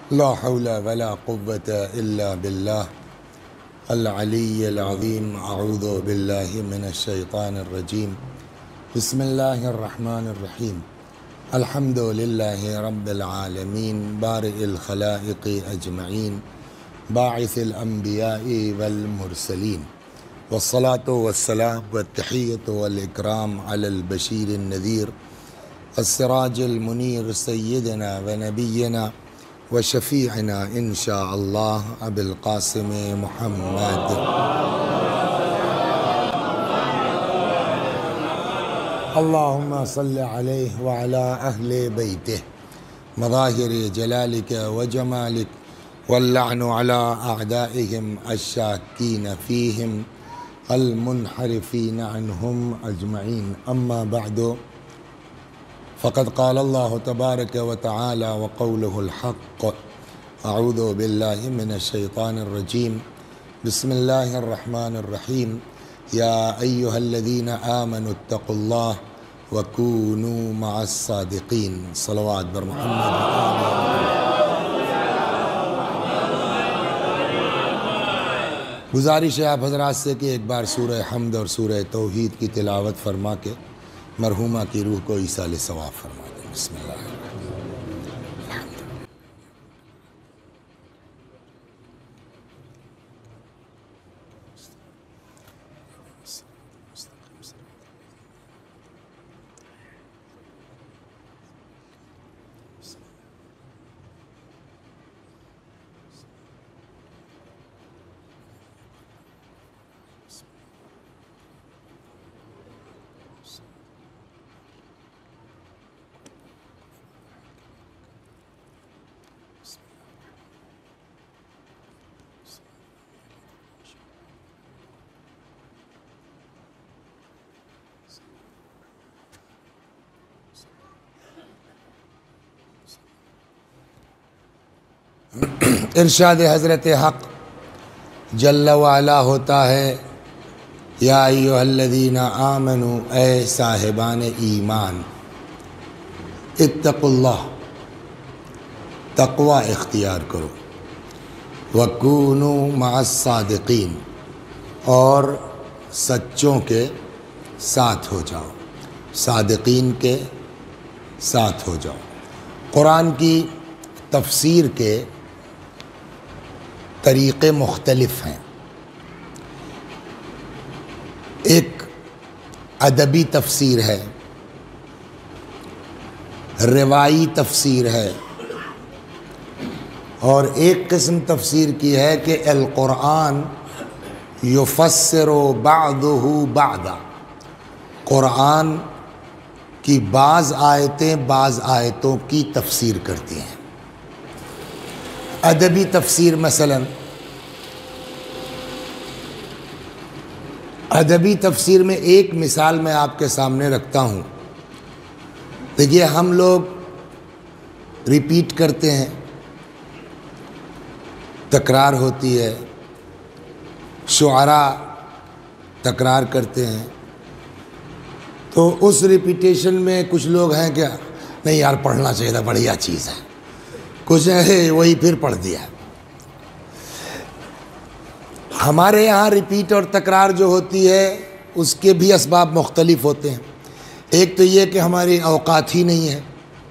لا حول ولا قوة إلا بالله العلي العظيم. أعوذ بالله من الشيطان الرجيم. بسم الله الرحمن الرحيم. الحمد لله رب العالمين بارئ الخلائق أجمعين باعث الأنبياء والمرسلين، والصلاة والسلام والتحية والإكرام على البشير النذير السراج المنير سيدنا ونبينا وشفيعنا إن شاء الله أبي القاسم محمد. اللهم صل عليه وعلى أهل بيته مظاهر جلالك وجمالك، واللعن على أعدائهم الشاكين فيهم المنحرفين عنهم أجمعين. أما بعد، فقد قال الله تبارك وتعالى وقوله الحق: أعوذ بالله من الشيطان الرجيم. بسم الله الرحمن الرحيم. يا أيها الذين آمنوا اتقوا الله وكونوا مع الصادقين. صلوات بر محمد. گزارش ہے آپ حضرات سے کہ ایک بار سورہ حمد اور سورہ توحید کی تلاوت فرما کے مرحومہ کی روح کو ایصال ثواب فرما دیں. بسم اللہ. ارشاد حضرت حق جل وعلا ہوتا ہے: یا ایھا الذین آمنوا، اے صاحبان ایمان، اتقوا اللہ، تقوی اختیار کرو، وکونوا مع الصادقین، اور سچوں کے ساتھ ہو جاؤ، صادقین کے ساتھ ہو جاؤ. قرآن کی تفسیر کے طریقے مختلف ہیں. ایک ادبی تفسیر ہے، روائی تفسیر ہے، اور ایک قسم تفسیر کی ہے کہ القرآن یفسر بعضہ بعضا، قرآن کی بعض آیتیں بعض آیتوں کی تفسیر کرتی ہیں. ادبی تفسیر مثلا ادبی تفسیر میں ایک مثال میں آپ کے سامنے رکھتا ہوں. دیکھیے، ہم لوگ ریپیٹ کرتے ہیں، تکرار ہوتی ہے، شعراء تکرار کرتے ہیں، تو اس ریپیٹیشن میں کچھ لوگ ہیں کہ نہیں یار پڑھنا چاہیے تھا، بڑھیا چیز ہے، کچھ ہے وہی پھر پڑھ دیا. ہمارے یہاں ریپیٹ اور تکرار جو ہوتی ہے اس کے بھی اسباب مختلف ہوتے ہیں. ایک تو یہ کہ ہماری اوقات ہی نہیں ہے.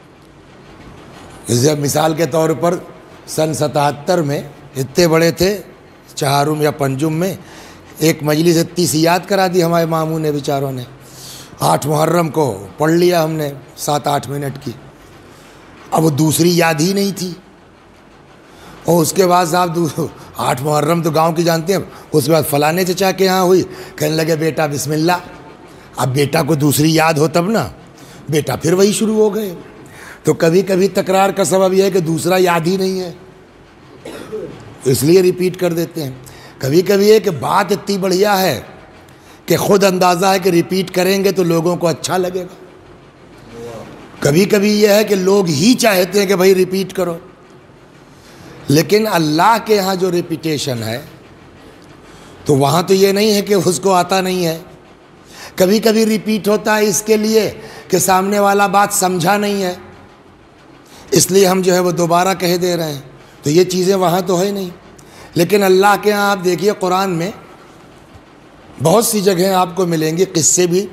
جیسے مثال کے طور پر سن 77 میں اتنے بڑے تھے، چہارم یا پنجم میں ایک مجلس اتنی سی یاد کرا دی ہمارے ماموں نے، بیچاروں نے. 8 محرم کو پڑھ لیا ہم نے 7-8 منٹ کی. اب وہ دوسری یاد ہی نہیں تھی. اور اس کے بعد صاحب 8 محرم تو گاؤں کی جانتے ہیں، اس کے بعد فلانے چچا کے یہاں ہوئی، کہنے لگے بیٹا بسم اللہ. اب بیٹا کو دوسری یاد ہو تب نا، بیٹا پھر وہی شروع ہو گئے. تو کبھی کبھی تکرار کا سبب یہ ہے کہ دوسرا یاد ہی نہیں ہے، اس لیے ریپیٹ کر دیتے ہیں. کبھی کبھی یہ کہ بات اتنی بڑھیا ہے کہ خود اندازہ ہے کہ ریپیٹ کریں گے تو لوگوں کو اچھا لگے گا. کبھی کبھی یہ ہے کہ لوگ ہی چاہتے ہیں کہ بھائی ریپیٹ کرو. لیکن اللہ کے ہاں جو ریپیٹیشن ہے تو وہاں تو یہ نہیں ہے کہ اس کو آتا نہیں ہے. کبھی کبھی ریپیٹ ہوتا ہے اس کے لیے کہ سامنے والا بات سمجھا نہیں ہے، اس لیے ہم جو ہے وہ دوبارہ کہہ دے رہے ہیں. تو یہ چیزیں وہاں تو ہے نہیں. لیکن اللہ کے ہاں آپ دیکھیے قرآن میں بہت سی جگہیں آپ کو ملیں گی قصے بھی.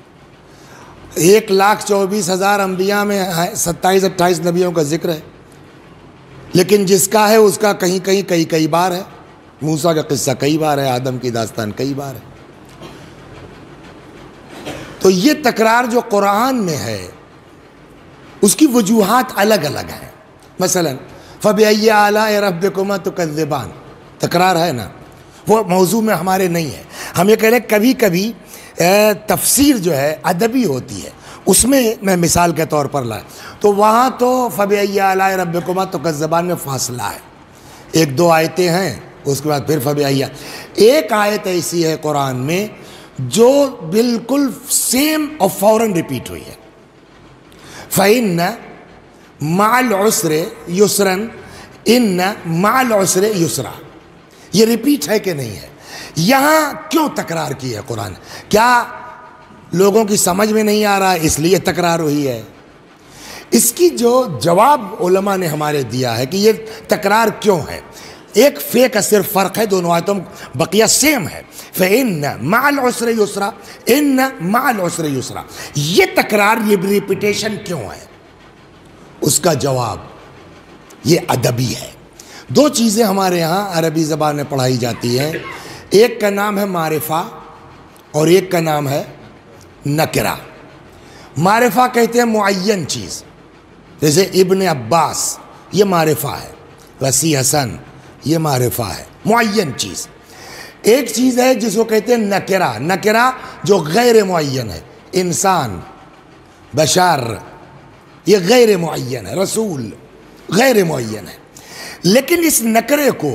1,24,000 انبیاء میں 27-28 نبیوں کا ذکر ہے، لیکن جس کا ہے اس کا کہیں کہیں کئی بار ہے. موسیٰ کا قصہ کئی بار ہے، آدم کی داستان کئی بار ہے. تو یہ تکرار جو قرآن میں ہے اس کی وجوہات الگ الگ ہیں. مثلا فَبِأَيِّ آلَاءِ رَبِّكُمَا تُكَذِّبَانِ، تکرار ہے نا، وہ موضوع میں ہمارے نہیں ہے. ہم یہ کہہ رہے ہیں کبھی کبھی تفسیر جو ہے ادبی ہوتی ہے، اس میں مثال کے طور پر لائے تو وہاں تو فَبِأَيِّ آلَاءِ رَبِّكُمَا تُكَذِّبَانِ میں فاصلہ ہے، 1-2 آیتیں ہیں، اس کے بعد پھر فَبِأَيِّ. ایک آیت ایسی ہے قرآن میں جو بالکل سیم اور فوراً ریپیٹ ہوئی ہے. فَإِنَّ مَعَ الْعُسْرِ يُسْرًا إِنَّ مَعَ الْعُسْرِ يُسْرًا. یہ ریپیٹ ہے کہ نہیں ہے؟ یہاں کیوں تکرار کی ہے قرآن؟ کیا لوگوں کی سمجھ میں نہیں آ رہا ہے اس لیے تکرار ہوئی ہے؟ اس کی جو جواب علماء نے ہمارے دیا ہے کہ یہ تکرار کیوں ہے. ایک فے کا صرف فرق ہے، دونوں آیتوں بقیہ سیم ہے. فَإِنَّ مَعَ الْعُسْرِ يُسْرًا إِنَّ مَعَ الْعُسْرِ يُسْرًا. یہ تکرار، یہ ریپیٹیشن کیوں ہے؟ اس کا جواب یہ ادبی ہے. 2 چیزیں ہمارے ہاں عربی زبان میں پڑھائی جاتی ہیں، ایک کا نام ہے معرفہ اور ایک کا نام ہے نکرہ. معرفہ کہتے ہیں معین چیز، جیسے ابن عباس یہ معرفہ ہے، وسیع حسن یہ معرفہ ہے، معین چیز. ایک چیز ہے جس کو کہتے ہیں نکرہ. نکرہ جو غیر معین ہے، انسان، بشر، یہ غیر معین ہے. رسول غیر معین ہے. لیکن اس نکرے کو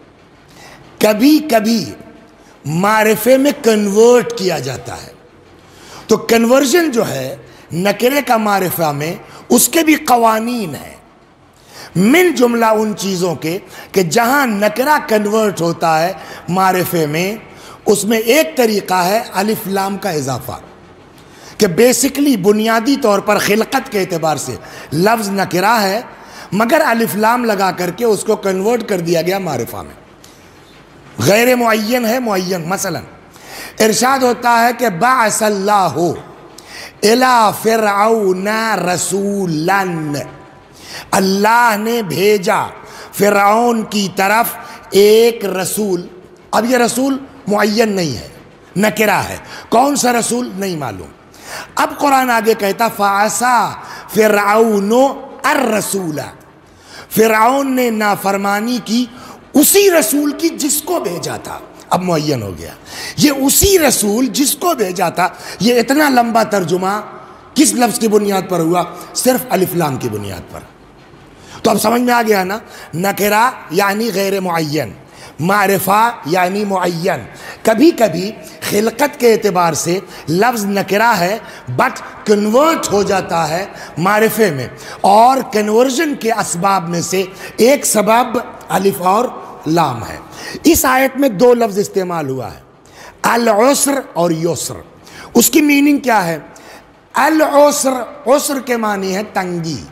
کبھی کبھی معرفے میں کنورٹ کیا جاتا ہے. تو کنورژن جو ہے نکرے کا معرفہ میں، اس کے بھی قوانین ہیں. من جملہ ان چیزوں کے کہ جہاں نکرہ کنورٹ ہوتا ہے معرفے میں، اس میں ایک طریقہ ہے الف لام کا اضافہ، کہ بیسکلی بنیادی طور پر خلقت کے اعتبار سے لفظ نکرہ ہے، مگر الف لام لگا کر کے اس کو کنورٹ کر دیا گیا معرفہ میں. غیر معین ہے معین. مثلا ارشاد ہوتا ہے کہ بعث اللہ الی فرعون رسولا، اللہ نے بھیجا فرعون کی طرف ایک رسول. اب یہ رسول معین نہیں ہے، نکرہ ہے. کون سا رسول نہیں معلوم. اب قرآن آگے کہتا فَعَصَىٰ فِرْعَوْنُ الرَّسُولَ، فرعون نے نافرمانی کی اسی رسول کی جس کو بھیجا تھا. اب معین ہو گیا، یہ اسی رسول جس کو بھیجا تھا. یہ اتنا لمبا ترجمہ کس لفظ کی بنیاد پر ہوا؟ صرف الف لام کی بنیاد پر. تو اب سمجھ میں آ گیا نا، نکرہ یعنی غیر معین، معرفہ یعنی معین. کبھی کبھی خلقت کے اعتبار سے لفظ نکرہ ہے بٹ کنورٹ ہو جاتا ہے معرفے میں، اور کنورژن کے اسباب میں سے ایک سبب الف اور لام ہے. اس آیت میں 2 لفظ استعمال ہوا ہے، العسر اور یسر. اس کی میننگ کیا ہے؟ العسر، عسر کے معنی ہے تنگی،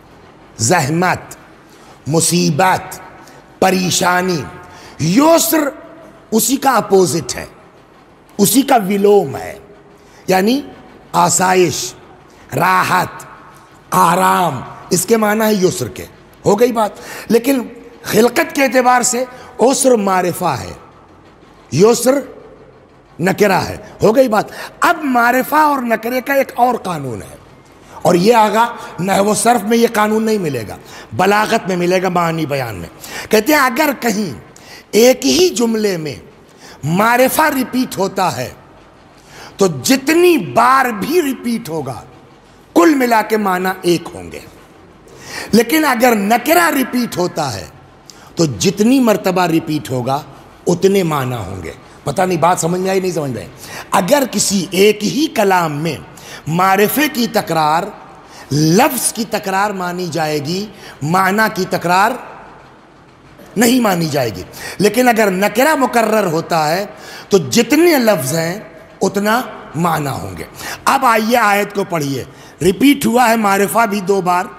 زحمت، مصیبت، پریشانی. یسر اسی کا اپوزٹ ہے، اسی کا ولوم ہے، یعنی آسائش، راحت، آرام. اس کے معنی ہے یسر کے. ہو گئی بات. لیکن خلقت کے اعتبار سے عسر معرفہ ہے، یسر نکرہ ہے. ہو گئی بات. اب معرفہ اور نکرے کا ایک اور قانون ہے، اور یہ آگا نحو و صرف میں یہ قانون نہیں ملے گا، بلاغت میں ملے گا، معنی بیان میں. کہتے ہیں اگر کہیں ایک ہی جملے میں معرفہ ریپیٹ ہوتا ہے تو جتنی بار بھی ریپیٹ ہوگا کل ملا کے معنی ایک ہوں گے. لیکن اگر نکرہ ریپیٹ ہوتا ہے تو جتنی مرتبہ ریپیٹ ہوگا اتنے معنی ہوں گے. پتہ نہیں بات سمجھ میں آئی نہیں سمجھ میں آئی؟ اگر کسی ایک ہی کلام میں معرفے کی تکرار، لفظ کی تکرار مانی جائے گی، معنی کی تکرار نہیں مانی جائے گی. لیکن اگر نکرہ مکرر ہوتا ہے تو جتنے لفظ ہیں اتنا معنی ہوں گے. اب آئیے آیت کو پڑھیے. ریپیٹ ہوا ہے معرفہ بھی 2 بار،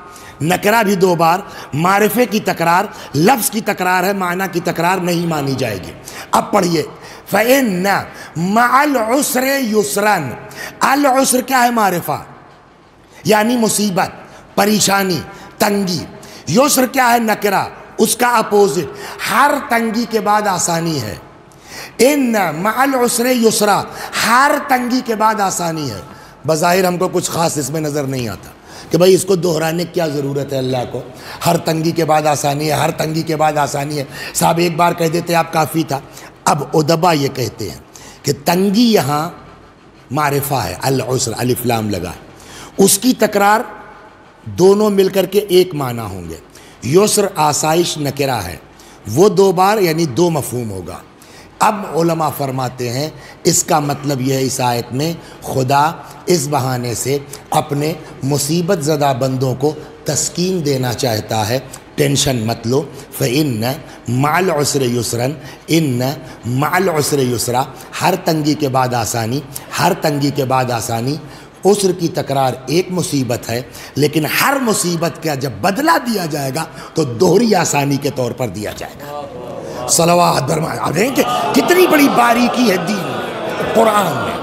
نکرہ بھی 2 بار، معرفے کی تکرار، لفظ کی تکرار ہے، معنی کی تکرار نہیں مانی جائے گی۔ اب پڑھیے فَإِنَّ مَعَ الْعُسْرِ يُسْرًا۔ العسر کیا ہے؟ معرفہ، یعنی مصیبت، پریشانی، تنگی۔ یسر کیا ہے؟ نکرہ، اس کا اپوزٹ، ہر تنگی کے بعد آسانی ہے۔ ان مع العسر یسرا، ہر تنگی کے بعد آسانی ہے۔ بظاہر ہم کو کچھ خاص اس میں نظر نہیں آتا کہ بھائی اس کو دہرانے کی کیا ضرورت ہے اللہ کو، ہر تنگی کے بعد آسانی ہے، ہر تنگی کے بعد آسانی ہے۔ صاحب ایک بار کہہ دیتے آپ کافی تھا۔ اب ادبا یہ کہتے ہیں کہ تنگی یہاں معرفہ ہے، العسر الف لام لگا، اس کی تکرار دونوں مل کر کے ایک معنی ہوں گے۔ یسر آسائش نکرہ ہے، وہ 2 بار یعنی 2 مفہوم ہوگا۔ اب علماء فرماتے ہیں اس کا مطلب یہ ہے اس آیت میں خدا اس بہانے سے اپنے مصیبت زدہ بندوں کو تسکین دینا چاہتا ہے، ٹینشن مت لو۔ فَإِنَّ مَعَ الْعُسْرِ يُسْرًا، اِنَّ مَعَ الْعُسْرِ يُسْرًا، ہر تنگی کے بعد آسانی، ہر تنگی کے بعد آسانی۔ عسر کی تکرار ایک مصیبت ہے، لیکن ہر مصیبت کا جب بدلہ دیا جائے گا تو دوہری آسانی کے طور پر دیا جائے گا۔ صلوات برمائے آپ دیکھیں کہ کتنی بڑی باریکی ہے دین قرآن میں۔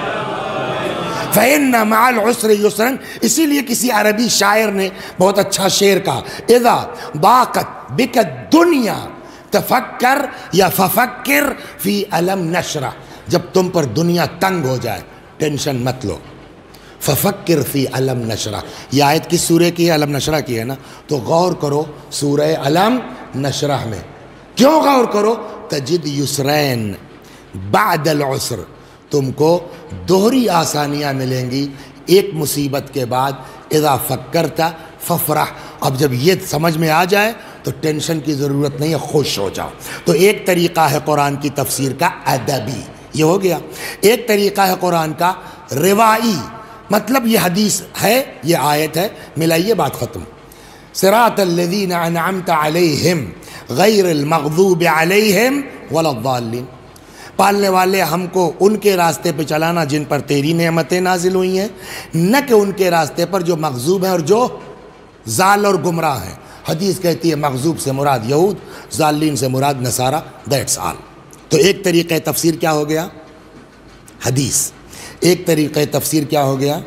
فَإِنَّ مَعَ الْعُسْرِ يُسْرًا، اسی لیے کسی عربی شاعر نے بہت اچھا شعر کہا، اذا ضاقت بک الدنیا تفکر یا ففکر فی الم نشرہ، جب تم پر دنیا تنگ ہو جائے ٹینشن مت لو، ففکر فی علم نشرہ۔ یہ آیت کس سورہ کی ہے؟ علم نشرہ کی ہے نا، تو غور کرو سورہ علم نشرہ میں۔ کیوں غور کرو؟ تجد یسرین بعد العسر، تم کو دوہری آسانیاں ملیں گی ایک مصیبت کے بعد۔ اذا فکرت ففرح، اب جب یہ سمجھ میں آ جائے تو ٹینشن کی ضرورت نہیں ہے، خوش ہو جاؤ۔ تو ایک طریقہ ہے قرآن کی تفسیر کا ادبی، یہ ہو گیا۔ ایک طریقہ ہے قرآن کا روائی، مطلب یہ حدیث ہے، یہ آیت ہے، ملائیے بات ختم۔ صراط الذین انعمت علیہم غیر المغضوب علیہم ولا الضالین، پالنے والے ہم کو ان کے راستے پہ چلانا جن پر تیری نعمتیں نازل ہوئی ہیں، نہ کہ ان کے راستے پر جو مغضوب ہیں اور جو ضال اور گمراہ ہیں۔ حدیث کہتی ہے مغضوب سے مراد یہود، ضالین سے مراد نصارہ، دیٹس آل۔ تو ایک طریقہ تفسیر کیا ہو گیا؟ حدیث۔ ایک طریقہ تفسیر کیا ہو گیا؟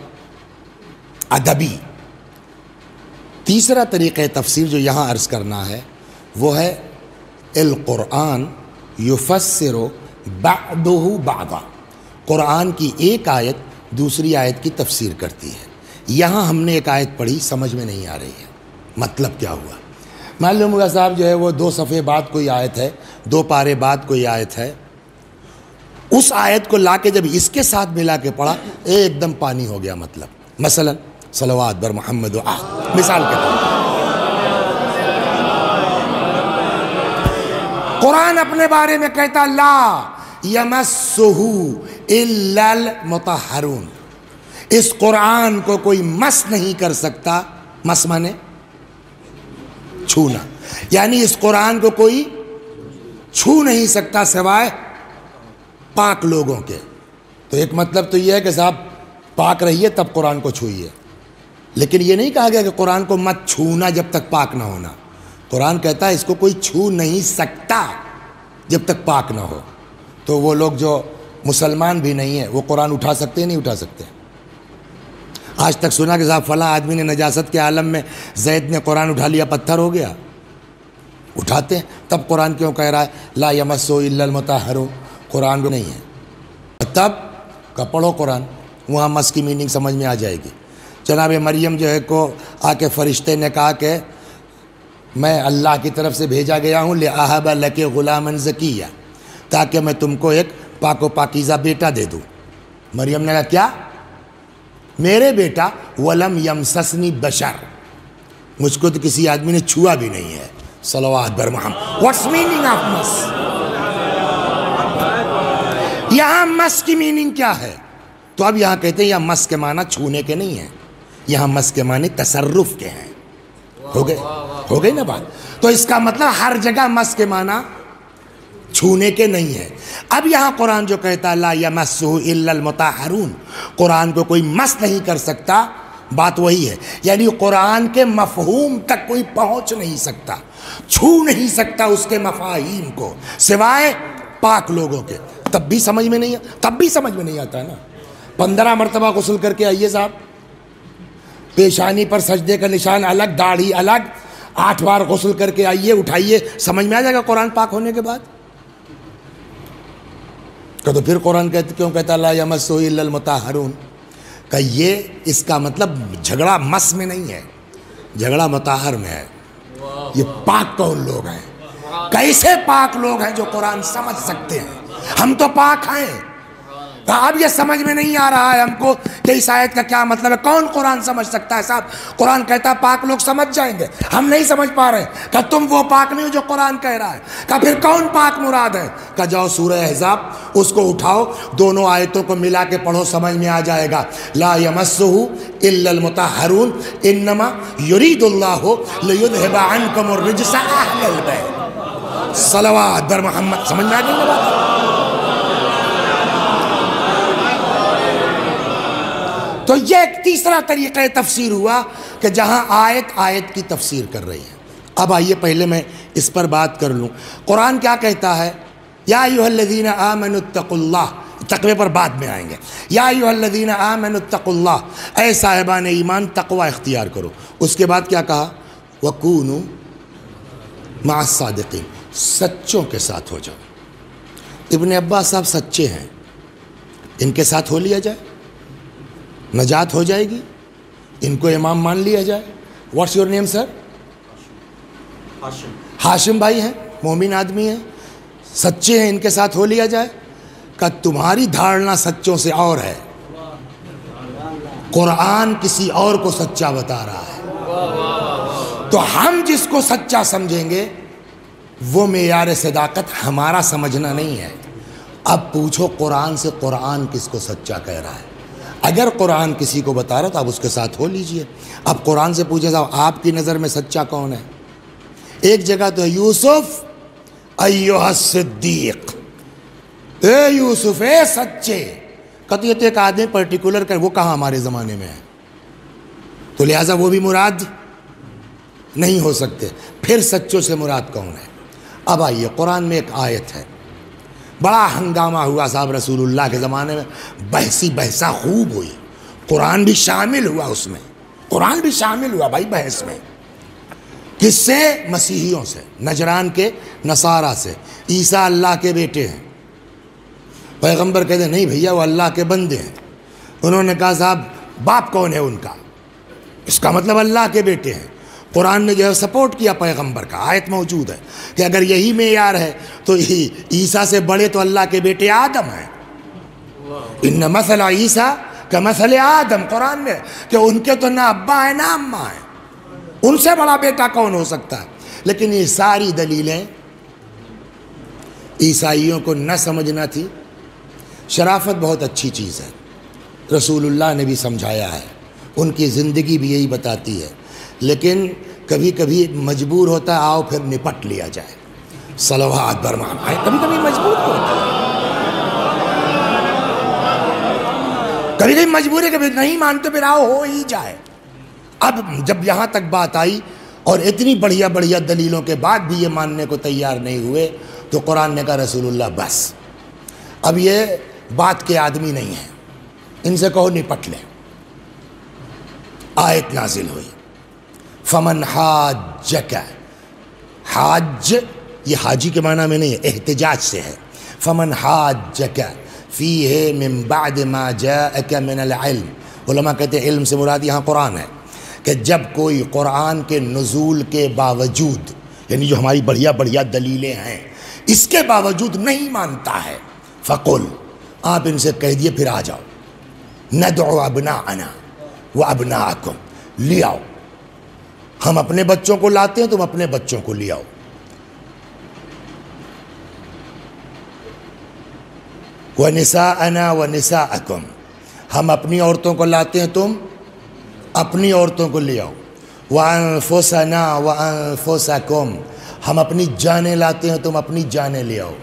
ادبی۔ تیسرا طریقہ تفسیر جو یہاں عرض کرنا ہے وہ ہے القرآن یفسر بعضہ بعضا، قرآن کی ایک آیت دوسری آیت کی تفسیر کرتی ہے۔ یہاں ہم نے ایک آیت پڑھی، سمجھ میں نہیں آ رہی ہے مطلب کیا ہوا۔ معلوم ہوگا صاحب جو ہے وہ 2 صفحے بعد کوئی آیت ہے، 2 پارے بعد کوئی آیت ہے، اس آیت کو لا کے جب اس کے ساتھ ملا کے پڑھا ایک دم پانی ہو گیا مطلب۔ مثلا صلوات بر محمد و آل، مثال کے طور پر قرآن اپنے بارے میں کہتا لا یمسہ الا المطہرون، اس قرآن کو کوئی مس نہیں کر سکتا، مس مانے چھونا، یعنی اس قرآن کو کوئی چھو نہیں سکتا سوائے پاک لوگوں کے۔ تو ایک مطلب تو یہ ہے کہ صاحب پاک رہیے تب قرآن کو چھوئیے، لیکن یہ نہیں کہا گیا کہ قرآن کو مت چھونا جب تک پاک نہ ہونا۔ قرآن کہتا ہے اس کو کوئی چھو نہیں سکتا جب تک پاک نہ ہو۔ تو وہ لوگ جو مسلمان بھی نہیں ہیں وہ قرآن اٹھا سکتے نہیں اٹھا سکتے؟ آج تک سنا کہ صاحب فلاں آدمی نے نجاست کے عالم میں زید نے قرآن اٹھا لیا پتھر ہو گیا؟ اٹھاتے ہیں، تب قرآن کیوں کہہ رہا ہے لا یمسہ الا المطہرون؟ قرآن کو نہیں ہے، تب کا پڑھو قرآن، وہاں مس کی میننگ سمجھ میں آ جائے گی۔ جناب مریم جو ہے کو آ کے فرشتے نے کہا کہ میں اللہ کی طرف سے بھیجا گیا ہوں لِأَهَبَ لَكِ غُلَامًا زَكِيًّا، تاکہ میں تم کو ایک پاک و پاکیزہ بیٹا دے دوں۔ مریم نے کہا کیا؟ میرے بیٹا وَلَمْ يَمْسَسْنِي بَشَرٌ، مجھ کو تو کسی آدمی نے چھوا بھی نہیں ہے۔ صلوات بر محمد۔ What's meaning of miss? یہاں مس کی میننگ کیا ہے؟ تو اب یہاں کہتے ہیں یہاں مس کے معنی چھونے کے نہیں ہیں، یہاں مس کے معنی تصرف کے ہیں۔ ہو گئی نا بات؟ تو اس کا مطلب ہر جگہ مس کے معنی چھونے کے نہیں ہے۔ اب یہاں قرآن جو کہتا ہے لا یمسہ الا المطہرون، قرآن کو کوئی مس نہیں کر سکتا، بات وہی ہے، یعنی قرآن کے مفہوم تک کوئی پہنچ نہیں سکتا، چھو نہیں سکتا اس کے مفاہیم کو سوائے پاک لوگوں کے، تب بھی سمجھ میں نہیں آتا نا۔ 15 مرتبہ غسل کر کے آئیے صاحب، پیشانی پر سجدے کا نشان الگ، داڑھی الگ، 8 بار غسل کر کے آئیے، اٹھائیے، سمجھ میں آ جائے گا قرآن پاک ہونے کے بعد؟ کہ تو پھر قرآن کیوں کہتا لا یمسہ الا المطہرون؟ کہ یہ اس کا مطلب جھگڑا مس میں نہیں ہے، جھگڑا مطہر میں ہے۔ یہ پاک کون لوگ ہیں؟ کیسے پاک لوگ ہیں جو قرآن سمجھ سکتے ہیں؟ ہم تو پاک ہیں، اب یہ سمجھ میں نہیں آ رہا ہے ہم کو کہ اس آیت کا کیا مطلب ہے۔ کون قرآن سمجھ سکتا ہے صاحب؟ قرآن کہتا ہے پاک لوگ سمجھ جائیں گے، ہم نہیں سمجھ پا رہے۔ کہ تم وہ پاک نہیں ہو جو قرآن کہہ رہا ہے۔ کہ پھر کون پاک مراد ہے؟ کہ جاؤ سورہ احزاب اس کو اٹھاؤ، دونوں آیتوں کو ملا کے پڑھو، سمجھ میں آ جائے گا۔ لا یمسہ الا المطہرون انما یرید اللہ لیذھب عنکم الرجس اہل البیت صلوات بر محمد۔ سمجھ میں آ گئی نا بات؟ تو یہ ایک تیسرا طریقہ تفسیر ہوا کہ جہاں آیت کی تفسیر کر رہی ہے۔ اب آئیے پہلے میں اس پر بات کر لوں، قرآن کیا کہتا ہے؟ یا ایھا الذین آمنوا اتقوا اللہ، تقوی پر بعد میں آئیں گے۔ یا ایھا الذین آمنوا اتقوا اللہ، اے صاحبان ایمان تقوی اختیار کرو۔ اس کے بعد کیا کہا؟ وکونوا مع الصادقین، سچوں کے ساتھ ہو جاؤ۔ ابن عباس صاحب سچے ہیں، ان کے ساتھ ہو لیا جائے، نجات ہو جائے گی، ان کو امام مان لیا جائے۔ واٹس یور نیم سر؟ ہاشم بھائی ہیں، مومن آدمی ہیں، سچے ہیں، ان کے ساتھ ہو لیا جائے۔ کہ تمہاری دھارنا سچوں سے اور ہے، قرآن کسی اور کو سچا بتا رہا ہے، تو ہم جس کو سچا سمجھیں گے وہ معیار صداقت ہمارا سمجھنا نہیں ہے۔ اب پوچھو قرآن سے، قرآن کس کو سچا کہہ رہا ہے؟ اگر قرآن کسی کو بتا رہا تو آپ اس کے ساتھ ہو لیجئے۔ اب قرآن سے پوچھے صاحب آپ کی نظر میں سچا کون ہے؟ ایک جگہ تو ہے یوسف ایھا الصدیق، اے یوسف اے سچے۔ کہتے تو ایک آدمی پرٹیکولر کر، وہ کہاں ہمارے زمانے میں ہے، تو لہٰذا وہ بھی مراد نہیں ہو سکتے۔ پھر سچوں سے مراد کون ہے؟ اب آئیے قرآن میں ایک آیت ہے، بڑا ہنگامہ ہوا صاحب رسول اللہ کے زمانے میں، بحثہ خوب ہوئی، قرآن بھی شامل ہوا اس میں، قرآن بھی شامل ہوا بھائی بحث میں۔ کس سے؟ مسیحیوں سے، نجران کے نصارہ سے۔ عیسیٰ اللہ کے بیٹے ہیں، پیغمبر کہتے ہیں نہیں بھیا وہ اللہ کے بندے ہیں۔ انہوں نے کہا صاحب باپ کون ہے ان کا؟ اس کا مطلب اللہ کے بیٹے ہیں۔ قرآن نے جو ہے سپورٹ کیا پیغمبر کا، آیت موجود ہے کہ اگر یہی معیار ہے تو عیسیٰ سے بڑے تو اللہ کے بیٹے آدم ہیں۔ ان مثل عیسیٰ کمثل آدم، قرآن میں کہ ان کے تو نہ ابا ہے نہ اماں ہے، ان سے بڑا بیٹا کون ہو سکتا ہے؟ لیکن یہ ساری دلیلیں عیسائیوں کو نہ سمجھنا تھی۔ شرافت بہت اچھی چیز ہے، رسول اللہ نے بھی سمجھایا ہے، ان کی زندگی بھی یہی بتاتی ہے، لیکن کبھی کبھی مجبور ہوتا ہے آؤ پھر نپٹ لیا جائے، صلوات بر محمد، کبھی کبھی مجبور ہوتا ہے، کبھی کبھی مجبور ہے، کبھی نہیں مانتے پھر آؤ ہو ہی جائے۔ اب جب یہاں تک بات آئی اور اتنی بڑھیا بڑھیا دلیلوں کے بعد بھی یہ ماننے کو تیار نہیں ہوئے تو قرآن نے کہا رسول اللہ بس اب یہ بات کے آدمی نہیں ہیں، ان سے کہو نپٹ لیں۔ آیت نازل ہوئی فمن حاجک، حاج یہ حاجی کے معنی میں نہیں ہے، احتجاج سے ہے۔ فمن حاجک فیہ من بعد ما جاءک من العلم، علماء کہتے ہیں علم سے مراد یہاں قرآن ہے، کہ جب کوئی قرآن کے نزول کے باوجود، یعنی جو ہماری بڑھیا بڑھیا دلیلیں ہیں اس کے باوجود نہیں مانتا ہے، فقل، آپ ان سے کہہ دیے پھر آ جاؤ، ندعو ابناءنا وابناءکم، لے آؤ، ہم اپنے بچوں کو لاتے ہیں تم اپنے بچوں کو لے آؤ، وَنِسَاءَنَا وَنِسَاءَكُمْ، ہم اپنی عورتوں کو لاتے ہیں تم اپنی عورتوں کو لے آؤ، وَأَنفُسَنَا وَأَنفُسَكُمْ، ہم اپنی جانیں لاتے ہیں تم اپنی جانیں لے آؤ،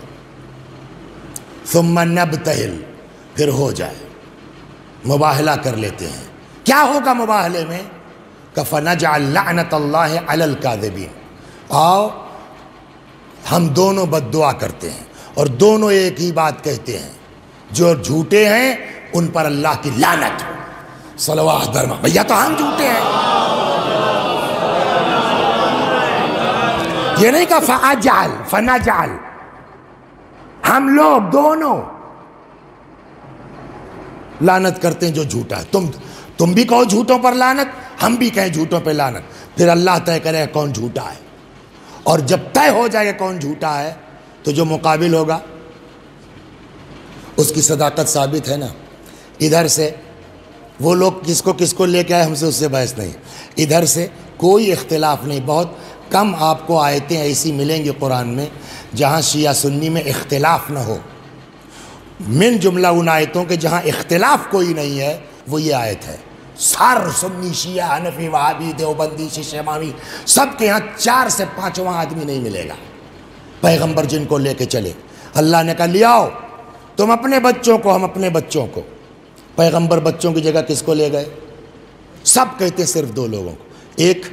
ثُمَّ نَبْتَهِلْ، پھر ہو جائے، مباہلہ کر لیتے ہیں، کیا ہوگا مباہلے میں؟ کہ فَنَجْعَلْ لَعْنَةَ اللَّهِ عَلَى الْكَاذِبِينَ، آؤ ہم دونوں بد دعا کرتے ہیں اور دونوں ایک ہی بات کہتے ہیں، جو جھوٹے ہیں ان پر اللہ کی لعنت ہو۔ صلوات درما بھیا تو ہم جھوٹے ہیں، یہ نہیں کہا فَأَجْعَلْ فَنَجْعَلْ، ہم لوگ دونوں لعنت کرتے ہیں جو جھوٹا ہے۔ تم بھی کہو جھوٹوں پر لعنت، ہم بھی کہیں جھوٹوں پہ لعنت، پھر اللہ طے کرے گا کون جھوٹا ہے، اور جب طے ہو جائے گا کون جھوٹا ہے تو جو مقابل ہوگا اس کی صداقت ثابت ہے نا۔ ادھر سے وہ لوگ کس کو لے کے آئے، ہم سے اس سے بحث نہیں، ادھر سے کوئی اختلاف نہیں، بہت کم آپ کو آیتیں ایسی ملیں گی قرآن میں جہاں شیعہ سنی میں اختلاف نہ ہو۔ من جملہ ان آیتوں کے جہاں اختلاف کوئی نہیں ہے وہ یہ آیت ہے۔ سار سنی شیعہ حنفی وہابی دیوبندی شیعہ امامی سب کے ہاں 4 سے 5واں آدمی نہیں ملے گا پیغمبر جن کو لے کے چلے۔ اللہ نے کہا لیاؤ تم اپنے بچوں کو، ہم اپنے بچوں کو۔ پیغمبر بچوں کی جگہ کس کو لے گئے؟ سب کہتے صرف 2 لوگوں کو، ایک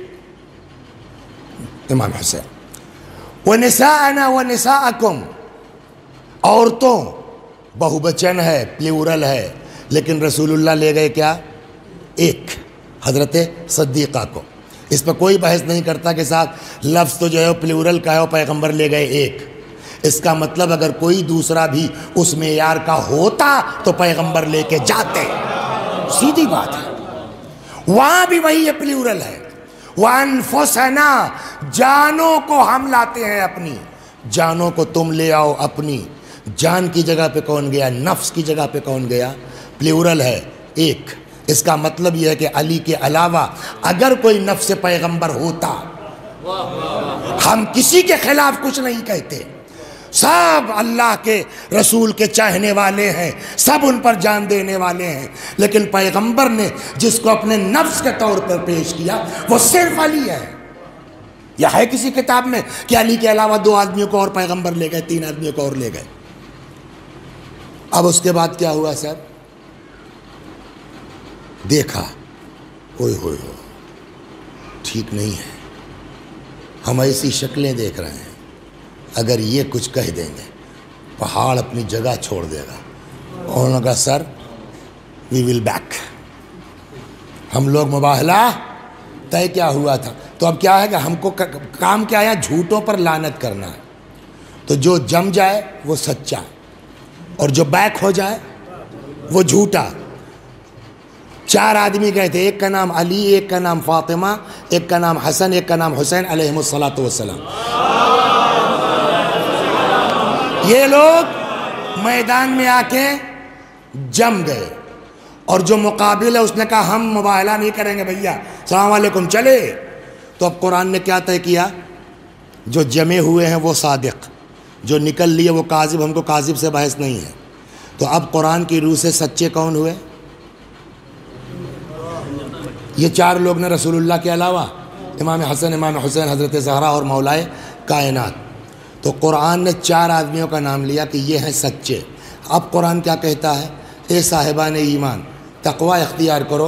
امام حسین، وَنِسَاءَنَا وَنِسَاءَكُمْ، عورتوں بہو بچن ہے، پلیورل ہے، لیکن رسول اللہ لے گئے کیا؟ ایک، حضرت صدیقہ کو۔ اس پہ کوئی بحث نہیں کرتا کہ صاحب لفظ تو جو ہے پلیورل کا ہے، وہ پیغمبر لے گئے ایک۔ اس کا مطلب اگر کوئی دوسرا بھی اس معیار کا ہوتا تو پیغمبر لے کے جاتے، سیدھی بات ہے۔ وہاں بھی وہی پلیورل ہے، وَأَنفُسَنَا، جانوں کو ہم لاتے ہیں اپنی، جانوں کو تم لے آؤ اپنی۔ جان کی جگہ پہ کون گیا؟ نفس کی جگہ پہ کون گیا؟ پلیورل ہے ایک۔ اس کا مطلب یہ ہے کہ علی کے علاوہ اگر کوئی نفس پیغمبر ہوتا، ہم کسی کے خلاف کچھ نہیں کہتے، سب اللہ کے رسول کے چاہنے والے ہیں، سب ان پر جان دینے والے ہیں، لیکن پیغمبر نے جس کو اپنے نفس کے طور پر پیش کیا وہ صرف علی ہے۔ یا ہے کسی کتاب میں کہ علی کے علاوہ 2 آدمیوں کو اور پیغمبر لے گئے، 3 آدمیوں کو اور لے گئے؟ اب اس کے بعد کیا ہوا صاحب؟ دیکھا ہوئے ٹھیک نہیں ہے، ہم ایسی شکلیں دیکھ رہے ہیں، اگر یہ کچھ کہہ دیں گے پہاڑ اپنی جگہ چھوڑ دے گا۔ اور انہوں نے کہا سر وی ول بیک، ہم لوگ مباہلہ طے کیا ہوا تھا، تو اب کیا ہے کہ ہم کو کام کیا ہے؟ جھوٹوں پر لعنت کرنا ہے۔ تو جو جم جائے وہ سچا، اور جو بیک ہو جائے وہ جھوٹا۔ 4 آدمی گئے تھے، ایک کا نام علی، ایک کا نام فاطمہ، ایک کا نام حسن، ایک کا نام حسین علیہم الصلاۃ والسلام۔ یہ لوگ میدان میں آ کے جم گئے، اور جو مقابل ہے اس نے کہا ہم مباہلہ نہیں کریں گے بھیا، السلام علیکم، چلے۔ تو اب قرآن نے کیا طے کیا؟ جو جمے ہوئے ہیں وہ صادق، جو نکل لیے وہ کاذب، ہم کو کاذب سے بحث نہیں ہے۔ تو اب قرآن کی روح سے سچے کون ہوئے؟ یہ 4 لوگ نے رسول اللہ کے علاوہ، امام حسن، امام حسین، حضرت زہرا اور مولائے کائنات۔ تو قرآن نے 4 آدمیوں کا نام لیا کہ یہ ہیں سچے۔ اب قرآن کیا کہتا ہے؟ اے صاحبان ایمان، تقوی اختیار کرو،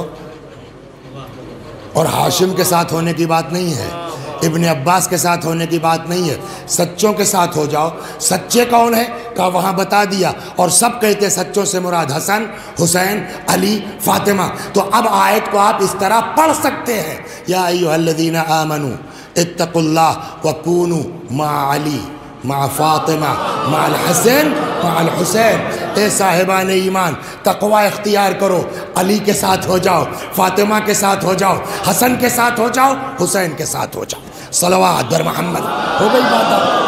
اور ہاشم کے ساتھ ہونے کی بات نہیں ہے، ابن عباس کے ساتھ ہونے کی بات نہیں ہے، سچوں کے ساتھ ہو جاؤ۔ سچے کون ہیں؟ کہا وہاں بتا دیا، اور سب کہتے سچوں سے مراد حسن، حسین، علی، فاطمہ۔ تو اب آیت کو آپ اس طرح پڑھ سکتے ہیں، یا ایھا الذین آمنوا اتقوا اللہ وکونوا مع علی مع فاطمہ مع الحسن مع الحسین۔ اے صاحبان ایمان، تقوی اختیار کرو، علی کے ساتھ ہو جاؤ، فاطمہ کے ساتھ ہو جاؤ، حسن کے ساتھ ہو جاؤ، حسین کے ساتھ ہو جاؤ۔ صلوات در محمد، ہو گئی بات اب۔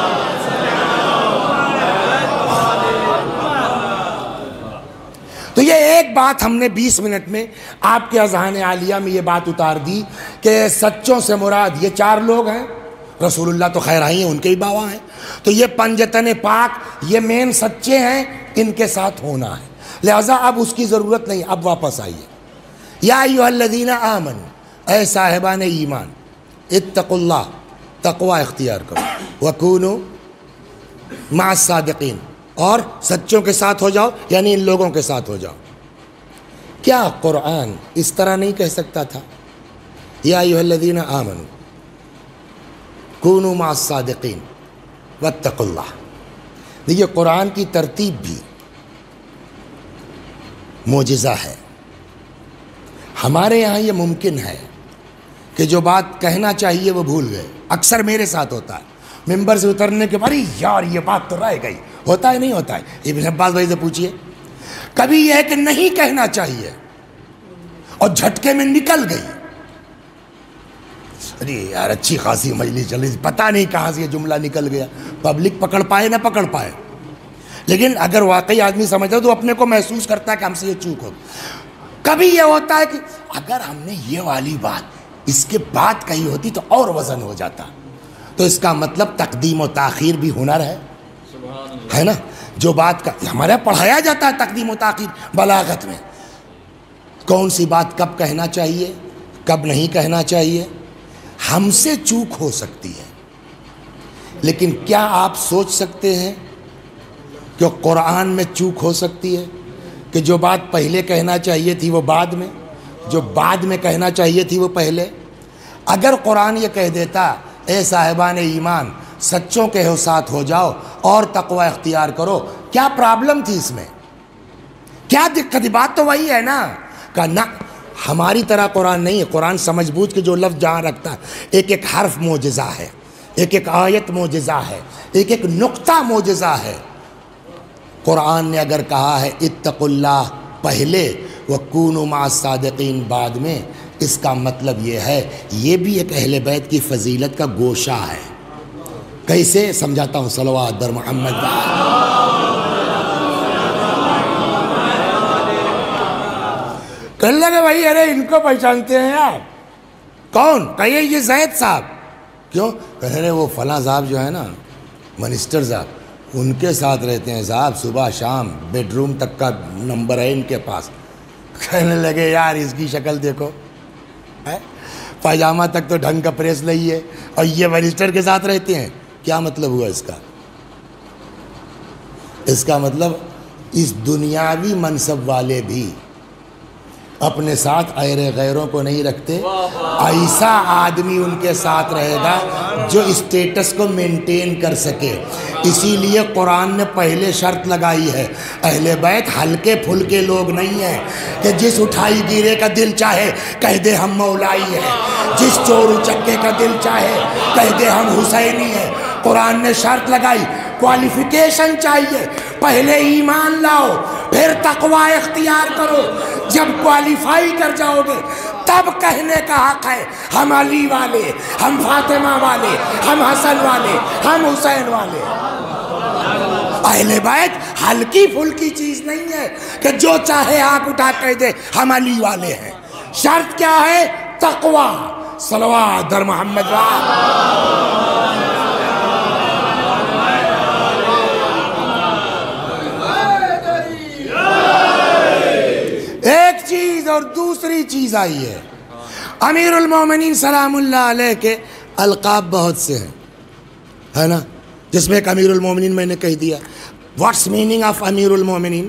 تو یہ ایک بات ہم نے 20 منٹ میں آپ کے اذہان عالیہ میں یہ بات اتار دی کہ سچوں سے مراد یہ 4 لوگ ہیں، رسول اللہ تو خیر آئی ہیں، ان کے ہی باوا ہیں، تو یہ پنجتن پاک یہ مین سچے ہیں، ان کے ساتھ ہونا ہے، لہذا اب اس کی ضرورت نہیں۔ اب واپس آئیے، یا ایھا الذین آمنوا، اے صاحبان ایمان، اتقوا اللہ، تقوی اختیار کرو، وکونوا مع الصادقین، اور سچوں کے ساتھ ہو جاؤ، یعنی ان لوگوں کے ساتھ ہو جاؤ۔ کیا قرآن اس طرح نہیں کہہ سکتا تھا؟ یا ایھا الذین آمنوا کونوا مع الصادقین واتقوا اللہ. دیکھیے قرآن کی ترتیب بھی معجزہ ہے. ہمارے یہاں یہ ممکن ہے کہ جو بات کہنا چاہیے وہ بھول گئے. اکثر میرے ساتھ ہوتا ہے, ممبر سے اترنے کے بعد یار یہ بات تو رہ گئی. ہوتا ہے نہیں ہوتا ہے؟ ابن عباس بھائی سے پوچھئے. کبھی یہ ہے کہ نہیں کہنا چاہیے اور جھٹکے میں نکل گئی. ارے یار اچھی خاصی مجلس چل رہی, پتہ نہیں کہاں سے یہ جملہ نکل گیا. پبلک پکڑ پائے نہ پکڑ پائے, لیکن اگر واقعی آدمی سمجھتا ہے تو اپنے کو محسوس کرتا ہے کہ ہم سے یہ چوک ہو. کبھی یہ ہوتا ہے کہ اگر ہم نے یہ والی بات اس کے بعد کہی ہوتی تو اور وزن ہو جاتا. تو اس کا مطلب تقدیم و تاخیر بھی ہنر ہے نا. جو بات کا ہمارے پڑھایا جاتا ہے تقدیم و تاخیر بلاغت میں, کون سی بات کب کہنا چاہیے کب نہیں کہنا چاہیے. ہم سے چوک ہو سکتی ہے, لیکن کیا آپ سوچ سکتے ہیں کہ قرآن میں چوک ہو سکتی ہے کہ جو بات پہلے کہنا چاہیے تھی وہ بعد میں, جو بعد میں کہنا چاہیے تھی وہ پہلے. اگر قرآن یہ کہہ دیتا اے صاحبان ایمان سچوں کے ہو ساتھ ہو جاؤ اور تقوی اختیار کرو, کیا پرابلم تھی اس میں؟ کیا دقت؟ بات تو وہی ہے نا. کہ نہ ہماری طرح قرآن نہیں ہے. قرآن سمجھ بوجھ کے جو لفظ جہاں رکھتا ہے, ایک ایک حرف معجزہ ہے, ایک ایک آیت معجزہ ہے, ایک ایک نقطہ معجزہ ہے. قرآن نے اگر کہا ہے اتقوا اللہ پہلے وکونوا مع الصادقین بعد میں, اس کا مطلب یہ ہے یہ بھی ایک اہل بیت کی فضیلت کا گوشہ ہے. کیسے سمجھاتا ہوں, صلوات بر محمد. کہنے لگے بھائی ارے ان کو پہچانتے ہیں آپ, کون؟ کہیے یہ زید صاحب. کیوں؟ کہہ رہے وہ فلاں صاحب جو ہے نا منسٹر صاحب, ان کے ساتھ رہتے ہیں صاحب, صبح شام بیڈ روم تک کا نمبر ہے ان کے پاس. کہنے لگے یار اس کی شکل دیکھو, پاجامہ تک تو ڈھنگ کا پریس نہیں ہے اور یہ منسٹر کے ساتھ رہتے ہیں. کیا مطلب ہوا اس کا؟ اس کا مطلب اس دنیاوی منصب والے بھی اپنے ساتھ غیروں کو نہیں رکھتے. ایسا آدمی ان کے ساتھ رہے گا جو اسٹیٹس کو مینٹین کر سکے. اسی لیے قرآن نے پہلے شرط لگائی ہے, اہل بیت ہلکے پھلکے لوگ نہیں ہیں کہ جس اٹھائی گیرے کا دل چاہے کہہ دے ہم مولائی ہیں, جس چور اچکے کا دل چاہے کہہ دے ہم حسینی ہیں. قرآن نے شرط لگائی, کوالیفیکیشن چاہیے, پہلے ایمان لاؤ پھر تقوی اختیار کرو. جب کوالیفائی کر جاؤ گے تب کہنے کا حق ہے ہم علی والے, ہم فاطمہ والے, ہم حسن والے, ہم حسین والے. اہل بیت ہلکی پھلکی چیز نہیں ہے کہ جو چاہے آنکھ اٹھا کہہ دے ہم علی والے ہیں. شرط کیا ہے؟ تقوی. صلوات در محمد. ایک چیز اور دوسری چیز آئی ہے, امیر المومنین سلام اللہ علیہ کے القاب بہت سے ہیں, ہے نا, جس میں ایک امیر المومنین میں نے کہہ دیا. واٹس میننگ آف امیر المومنین؟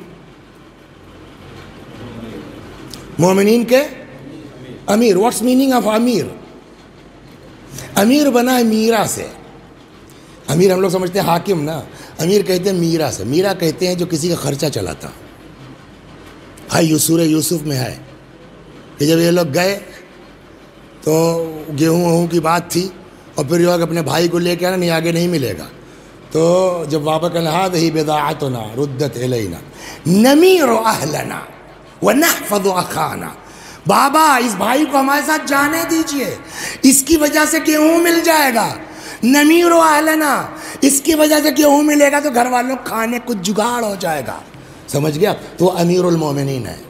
مومنین کے امیر. واٹس میننگ آف امیر؟ امیر بنا ہے میرا سے. امیر ہم لوگ سمجھتے ہیں حاکم نا, امیر کہتے ہیں میرا سے. میرا کہتے ہیں جو کسی کا خرچہ چلاتا. ہائی سورہ یوسف میں ہے کہ جب یہ لوگ گئے تو گیہوں کی بات تھی, اور پھر یہ لوگ اپنے بھائی کو لے کے آنا, نہیں آگے نہیں ملے گا. تو جب واپس کہنا ہذہ بضاعتنا ردت الینا نمیر اہلنا ونحفظ اخانا, بابا اس بھائی کو ہمارے ساتھ جانے دیجئے, اس کی وجہ سے گیہوں مل جائے گا. نمیر اہلنا, اس کی وجہ سے گیہوں ملے گا تو گھر والوں کھانے کچھ جگاڑ ہو جائے گا. سمجھ گیا؟ تو امیر المومنین ہے,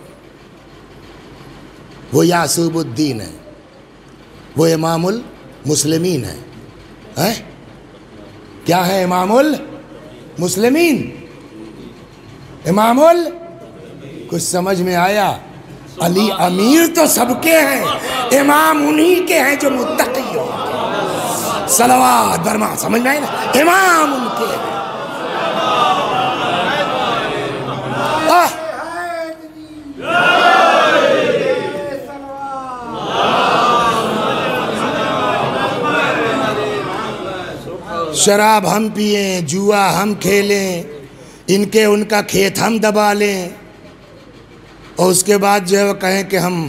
وہ یعصوب الدین ہے, وہ امام المسلمین ہے. کیا ہے امام المسلمین؟ امام کچھ سمجھ میں آیا؟ علی امیر تو سب کے ہیں, امام انہی کے ہیں جو متقی ہو. صلوات برما, سمجھ میں آئے نا, امام ان کے ہیں. شراب ہم پئیں، جوا ہم کھیلیں، ان کا کھیت ہم دبا لیں، اور اس کے بعد جو ہے وہ کہیں کہ ہم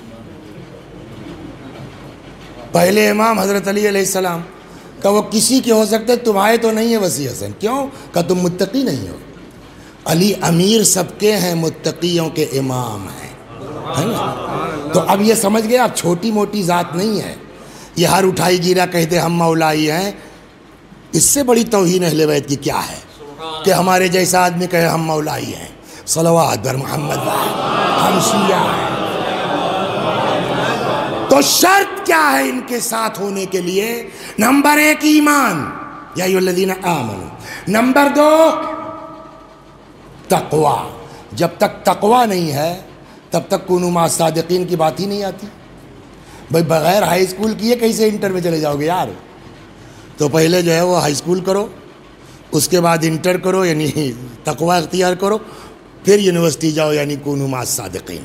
پہلے امام حضرت علی علیہ السلام کہ وہ کسی کے ہو سکتے، تمہارے تو نہیں ہے وسیع حسن، کیوں کہ تم متقی نہیں ہو۔ علی امیر سب کے ہیں، متقیوں کے امام ہیں، ہے نا؟ تو اب یہ سمجھ گئے اب چھوٹی موٹی ذات نہیں ہے یہ، ہر اٹھائی گیرا کہتے ہم مولائی ہیں۔ اس سے بڑی توہین اہل بیت کی کیا ہے کہ ہمارے جیسا آدمی کہے ہم مولائی ہیں، صلوات بر محمد، ہم شیعہ ہیں۔ تو شرط کیا ہے ان کے ساتھ ہونے کے لیے؟ نمبر 1 ایمان، یا ایھا الذین آمنوا۔ نمبر 2 تقوی۔ جب تک تقوی نہیں ہے تب تک کونوا مع الصادقین کی بات ہی نہیں آتی۔ بھائی بغیر ہائی اسکول کیے کیسے انٹر میں چلے جاؤ گے یار؟ تو پہلے جو ہے وہ ہائی اسکول کرو، اس کے بعد انٹر کرو یعنی تقوی اختیار کرو، پھر یونیورسٹی جاؤ یعنی کونوا مع الصادقین۔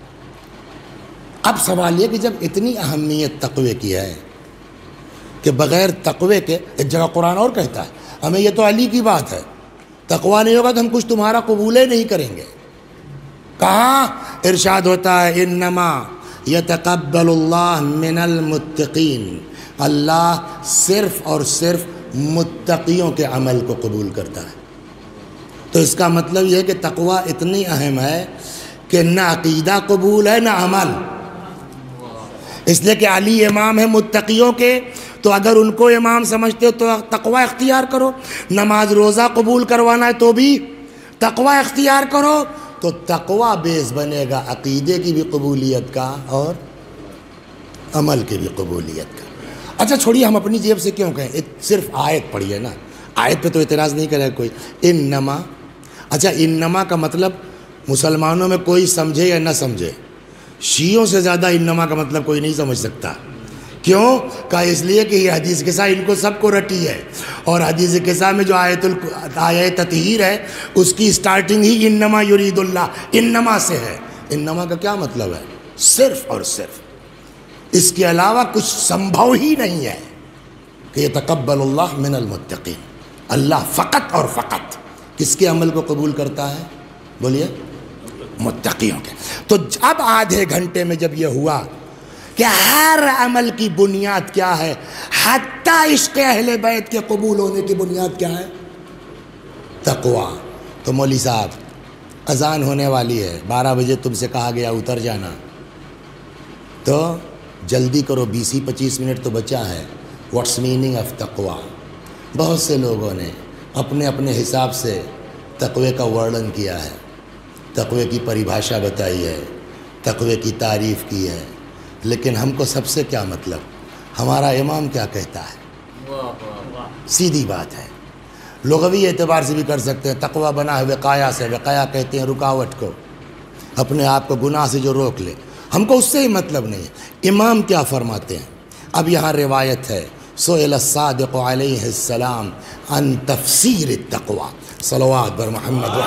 اب سوال یہ کہ جب اتنی اہمیت تقوی کی ہے کہ بغیر تقوی کے، ایک جگہ قرآن اور کہتا ہے ہمیں یہ تو علی کی بات ہے، تقوی نہیں ہوگا تو ہم کچھ تمہارا قبول نہیں کریں گے۔ کہاں ارشاد ہوتا ہے انما یتقبل اللہ من المتقین، اللہ صرف اور صرف متقیوں کے عمل کو قبول کرتا ہے۔ تو اس کا مطلب یہ ہے کہ تقوی اتنی اہم ہے کہ نہ عقیدہ قبول ہے نہ عمل، اس لیے کہ علی امام ہے متقیوں کے، تو اگر ان کو امام سمجھتے ہو تو تقوی اختیار کرو۔ نماز روزہ قبول کروانا ہے تو بھی تقوی اختیار کرو، تو تقوی بیس بنے گا عقیدے کی بھی قبولیت کا اور عمل کی بھی قبولیت کا۔ اچھا چھوڑیے ہم اپنی جیب سے کیوں کہیں، صرف آیت پڑھیے نا، آیت پہ تو اعتراض نہیں کرے کوئی۔ انما، اچھا انما کا مطلب مسلمانوں میں کوئی سمجھے یا نہ سمجھے، شیعوں سے زیادہ انما کا مطلب کوئی نہیں سمجھ سکتا۔ کیوں؟ کہ اس لیے کہ یہ حدیث قصہ ان کو سب کو رٹی ہے، اور حدیث قصہ میں جو آیت تطہیر ہے اس کی سٹارٹنگ ہی انما یرید اللہ، انما سے ہے۔ انما کا کیا مطلب ہے؟ صرف اور صرف، اس کے علاوہ کچھ سمبھو ہی نہیں ہے کہ یتقبل اللہ من المتقین۔ اللہ فقط اور فقط کس کے عمل کو قبول کرتا ہے؟ بولیے، متقیوں کے۔ تو اب آدھے گھنٹے میں جب یہ ہوا کہ ہر عمل کی بنیاد کیا ہے، حتیٰ عشق اہل بیت کے قبول ہونے کی بنیاد کیا ہے؟ تقوی۔ تو مولوی صاحب اذان ہونے والی ہے، 12 بجے تم سے کہا گیا اتر جانا، تو جلدی کرو، 20-25 منٹ تو بچا ہے۔ واٹس میننگ آف تقوی؟ بہت سے لوگوں نے اپنے اپنے حساب سے تقوی کا ورنن کیا ہے، تقوی کی پریبھاشا بتائی ہے، تقوی کی تعریف کی ہے، لیکن ہم کو سب سے کیا مطلب، ہمارا امام کیا کہتا ہے؟ سیدھی بات ہے۔ لغوی اعتبار سے بھی کر سکتے ہیں، تقوی بنا ہے وقایا سے، وقایا کہتے ہیں رکاوٹ کو، اپنے آپ کو گناہ سے جو روک لے، ہم کو اس سے ہی مطلب نہیں ہے۔ امام کیا فرماتے ہیں؟ اب یہاں روایت ہے، سئل الصادق علیہ السلام عن تفسیر التقوی، صلوات بر محمد۔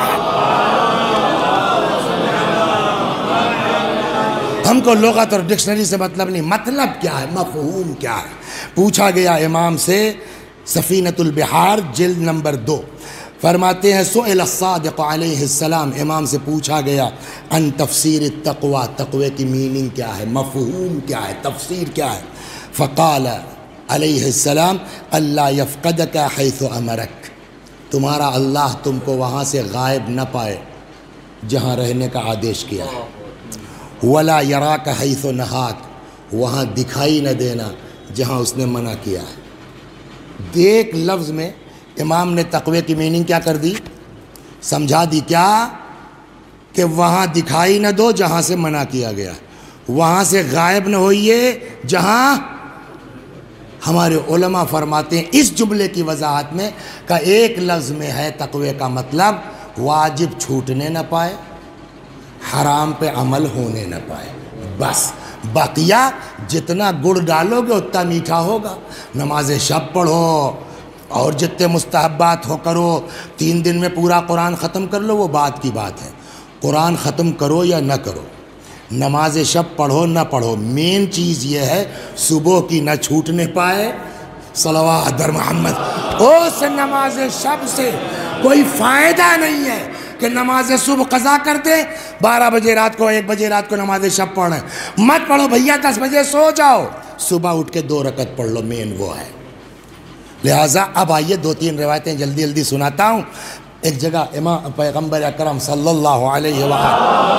ہم کو لغت اور ڈکشنری سے مطلب نہیں، مطلب کیا ہے، مفہوم کیا ہے؟ پوچھا گیا امام سے، سفینۃ البحار جلد نمبر 2، فرماتے ہیں سئل الصادق علیہ السلام، امام سے پوچھا گیا عن تفسیر التقوی، تقوی کی میننگ کیا ہے، مفہوم کیا ہے، تفسیر کیا ہے؟ فقال علیہ السلام اللہ یفقدک حیث امرک، تمہارا اللہ تم کو وہاں سے غائب نہ پائے جہاں رہنے کا آدیش کیا ہے، ولا یراک حیث نہاک، وہاں دکھائی نہ دینا جہاں اس نے منع کیا ہے۔ ایک لفظ میں امام نے تقوی کی میننگ کیا کر دی، سمجھا دی، کیا کہ وہاں دکھائی نہ دو جہاں سے منع کیا گیا، وہاں سے غائب نہ ہوئیے جہاں، ہمارے علماء فرماتے ہیں اس جملے کی وضاحت میں کہ ایک لفظ میں ہے تقوی کا مطلب واجب چھوٹنے نہ پائے، حرام پہ عمل ہونے نہ پائے، بس بقیہ جتنا گڑ ڈالو گے اتنا میٹھا ہوگا۔ نماز شب پڑھو اور جتنے مستحبات ہو کرو، 3 دن میں پورا قرآن ختم کر لو، وہ بات کی بات ہے، قرآن ختم کرو یا نہ کرو، نماز شب پڑھو نہ پڑھو، مین چیز یہ ہے صبح کی نہ چھوٹنے پائے، صلوات بر محمد، اس نماز شب سے کوئی فائدہ نہیں ہے کہ نماز صبح قضا کر دیں، 12 بجے رات کو 1 بجے رات کو نماز شب پڑھیں، مت پڑھو بھیا، 10 بجے سو جاؤ، صبح اٹھ کے 2 رکعت پڑھ لو، مین وہ ہے۔ لہٰذا اب آئیے 2-3 روایتیں جلدی جلدی سناتا ہوں۔ ایک جگہ امام پیغمبر اکرم صلی اللہ علیہ وآلہ،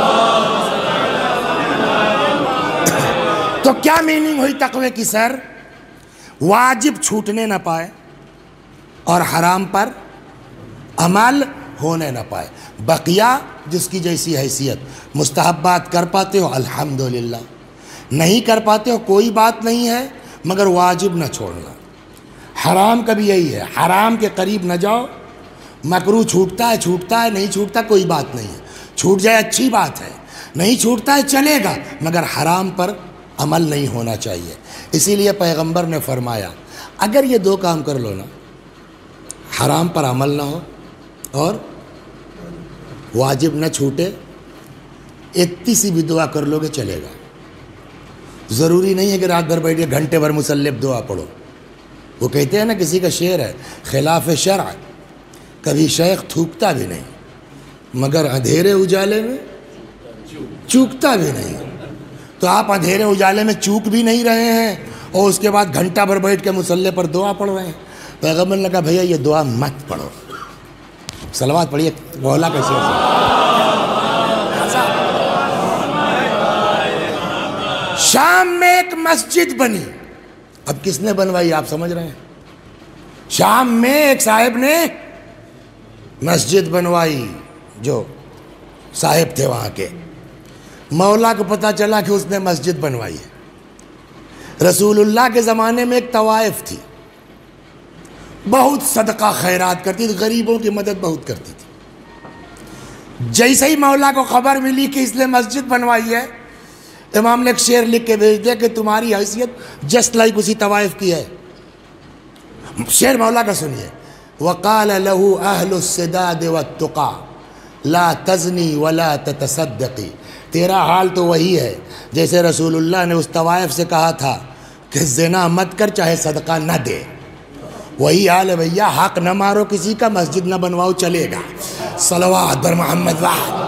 تو کیا میننگ ہوئی تقوی کی سر؟ واجب چھوٹنے نہ پائے اور حرام پر عمل ہونے نہ پائے، بقیہ جس کی جیسی حیثیت، مستحبات کر پاتے ہو الحمدللہ، نہیں کر پاتے ہو کوئی بات نہیں ہے، مگر واجب نہ چھوڑنا۔ حرام کا بھی یہی ہے، حرام کے قریب نہ جاؤ، مکروہ چھوٹتا ہے نہیں چھوٹتا کوئی بات نہیں ہے، چھوٹ جائے اچھی بات ہے، نہیں چھوٹتا ہے چلے گا، مگر حرام پر عمل نہیں ہونا چاہیے۔ اسی لیے پیغمبر نے فرمایا اگر یہ 2 کام کر لو نا، حرام پر عمل نہ ہو اور واجب نہ چھوٹے، اتنی سی بھی دعا کر لو گے چلے گا۔ ضروری نہیں ہے کہ رات بھر بیٹھے گھنٹے بھر مسلب دعا پڑھو۔ وہ کہتے ہیں نا، کسی کا شعر ہے، خلاف شرع کبھی شیخ تھوکتا بھی نہیں مگر اندھیرے اجالے میں چوکتا بھی نہیں۔ تو آپ اندھیرے اجالے میں چوک بھی نہیں رہے ہیں اور اس کے بعد گھنٹہ بھر بیٹھ کے مصلی پر دعا پڑھ رہے ہیں۔ پیغمبر نے کہا بھیا یہ دعا مت پڑھو، صلوات پڑھیے مولا کے شعر سے۔ شام میں ایک مسجد بنی، اب کس نے بنوائی آپ سمجھ رہے ہیں؟ شام میں ایک صاحب نے مسجد بنوائی، جو صاحب تھے وہاں کے، مولا کو پتہ چلا کہ اس نے مسجد بنوائی ہے۔ رسول اللہ کے زمانے میں ایک طوائف تھی، بہت صدقہ خیرات کرتی تھی، غریبوں کی مدد بہت کرتی تھی۔ جیسے ہی مولا کو خبر ملی کہ اس نے مسجد بنوائی ہے، امام نے ایک شعر لکھ کے بھیج دیا کہ تمہاری حیثیت جسٹ لائک اسی طوائف کی ہے۔ شعر مولا کا سنیے، وَقَالَ لَهُ أَهْلُ السِّدَادِ وَالتُّقَى لَا تَزْنِي وَلَا تَتَصَدَّقِي۔ تیرا حال تو وہی ہے جیسے رسول اللہ نے اس طوائف سے کہا تھا کہ زنا مت کر چاہے صدقہ نہ دے، وہی حال ہے بھیا، حق نہ مارو کسی کا، مسجد نہ بنواؤ چلے گا۔ صلوات بر محمد واحد۔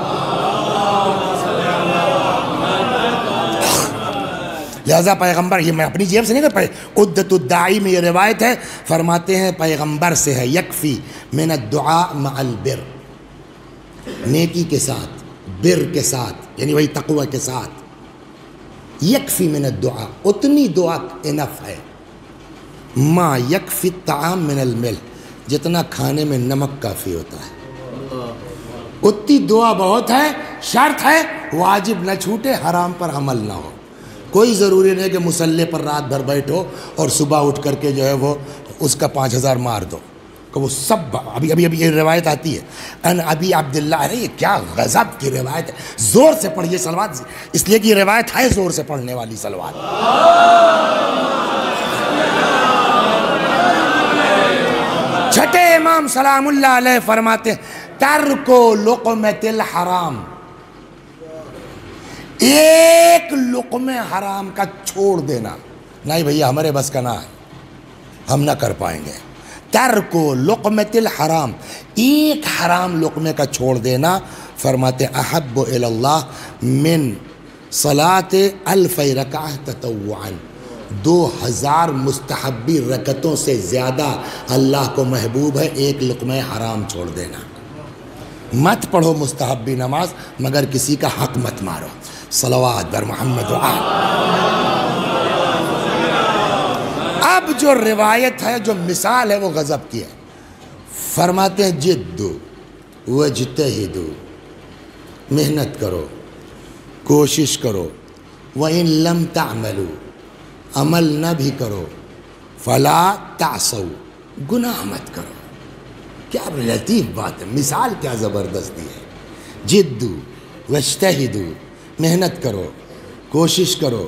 لہذا پیغمبر، یہ میں اپنی جیب سے نہیں کہتا، عدت الداعی میں یہ روایت ہے، فرماتے ہیں پیغمبر سے ہے، یکفی من الدعاء مع البر، نیکی کے ساتھ، بر کے ساتھ، یعنی وہی تقوی کے ساتھ، یکفی من الدعاء، اتنی دعا انف ہے، ما یکفی الطعام من الملح، جتنا کھانے میں نمک کافی ہوتا ہے، اتنی دعا بہت ہے۔ شرط ہے واجب نہ چھوٹے، حرام پر عمل نہ ہو۔ کوئی ضروری نہیں کہ مصلی پر رات بھر بیٹھو اور صبح اٹھ کر کے جو ہے وہ اس کا 5000 مار دو، کہ وہ سب ابھی یہ روایت آتی ہے ان ابی عبداللہ، ارے یہ کیا غضب کی روایت ہے، زور سے پڑھیے صلوات، اس لیے کہ یہ روایت ہے زور سے پڑھنے والی صلوات۔ چھٹے امام سلام اللہ علیہ فرماتے ہیں ترک لقمۃ الحرام، ایک لقمہ حرام کا چھوڑ دینا، نہیں بھیا ہمارے بس کا نہ ہے، ہم نہ کر پائیں گے۔ ترک لقمۃ الحرام، ایک حرام لقمے کا چھوڑ دینا، فرماتے احب الی اللہ من صلاۃ 1000 رکعہ تطوعا، 2000 مستحبی رکعتوں سے زیادہ اللہ کو محبوب ہے ایک لقمہ حرام چھوڑ دینا۔ مت پڑھو مستحبی نماز مگر کسی کا حق مت مارو۔ صلوات بر محمد وآل۔ اب جو روایت ہے، جو مثال ہے، وہ غضب کی ہے۔ فرماتے ہیں جدو وجتہدو، محنت کرو، کوشش کرو، وَإِن لَمْ تَعْمَلُوا، عمل نہ بھی کرو، فَلَا تَعْصَوْا، گناہ مت کرو۔ کیا لطیف بات ہے، مثال کیا زبردستی ہے۔ جدو واجتہدو، محنت کرو، کوشش کرو،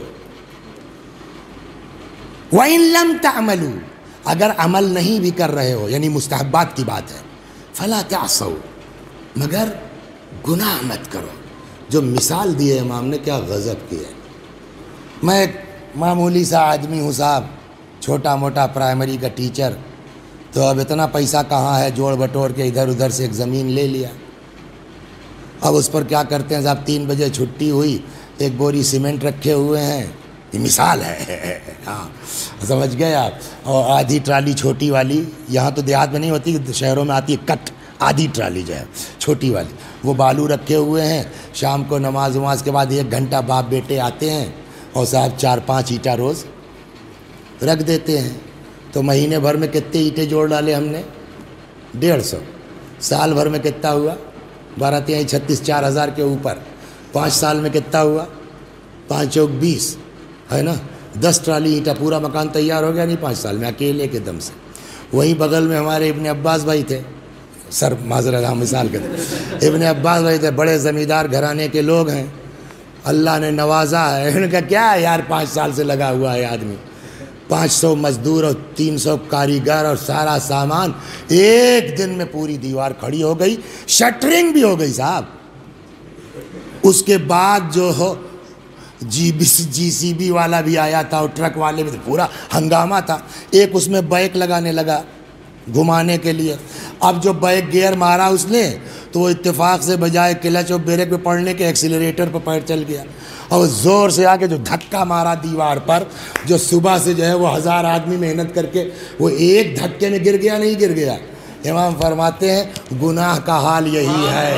وَإِن لَمْ تَعْمَلُوا، اگر عمل نہیں بھی کر رہے ہو، یعنی مستحبات کی بات ہے، فَلَا تَعْصَوْا، مگر گناہ مت کرو۔ جو مثال دی ہے امام نے، کیا غضب کی ہے۔ میں ایک معمولی سا آدمی ہوں صاحب، چھوٹا موٹا پرائمری کا ٹیچر، تو اب اتنا پیسہ کہاں ہے، جوڑ بٹور کے ادھر ادھر سے ایک زمین لے لیا. اب اس پر کیا کرتے ہیں صاحب، 3 بجے چھٹی ہوئی، ایک بوری سیمنٹ رکھے ہوئے ہیں، یہ مثال ہے، ہاں سمجھ گئے آپ. اور آدھی ٹرالی چھوٹی والی، یہاں تو دیہات میں نہیں ہوتی، شہروں میں آتی ہے کٹ، آدھی ٹرالی جو ہے چھوٹی والی، وہ بالو رکھے ہوئے ہیں. شام کو نماز کے بعد 1 گھنٹہ باپ بیٹے آتے ہیں اور صاحب 4-5 اینٹیں روز رکھ دیتے ہیں. تو مہینے بھر میں کتنے اینٹیں جوڑ ڈالے ہم نے؟ 150. سال بھر میں کتنا ہوا؟ 12×3=36، 4000 کے اوپر. 5 سال میں کتنا ہوا؟ 5 چوک 20 ہے نا. 10 ٹرالی اینٹا، پورا مکان تیار ہو گیا نہیں 5 سال میں، اکیلے کے دم سے. وہیں بغل میں ہمارے ابن عباس بھائی تھے، سر معذرت ہم مثال کے تھے، ابن عباس بھائی تھے، بڑے زمیندار گھرانے کے لوگ ہیں، اللہ نے نوازا ہے. ان کا کیا ہے یار، 5 سال سے لگا ہوا ہے آدمی، 500 مزدور اور 300 کاریگر اور سارا سامان. ایک دن میں پوری دیوار کھڑی ہو گئی، شٹرنگ بھی ہو گئی صاحب. اس کے بعد جو ہو جی سی بی والا بھی آیا تھا اور ٹرک والے بھی، پورا ہنگامہ تھا. ایک اس میں بائک لگانے لگا گھمانے کے لیے. اب جو بائک گیئر مارا اس نے تو وہ اتفاق سے بجائے کلچ اور بریک پہ پڑنے کے ایکسیلریٹر پہ پیر چل گیا اور زور سے آ کے جو دھکا مارا دیوار پر، جو صبح سے جو ہے وہ 1000 آدمی محنت کر کے وہ ایک دھکے میں گر گیا نہیں گر گیا. امام فرماتے ہیں گناہ کا حال یہی ہے.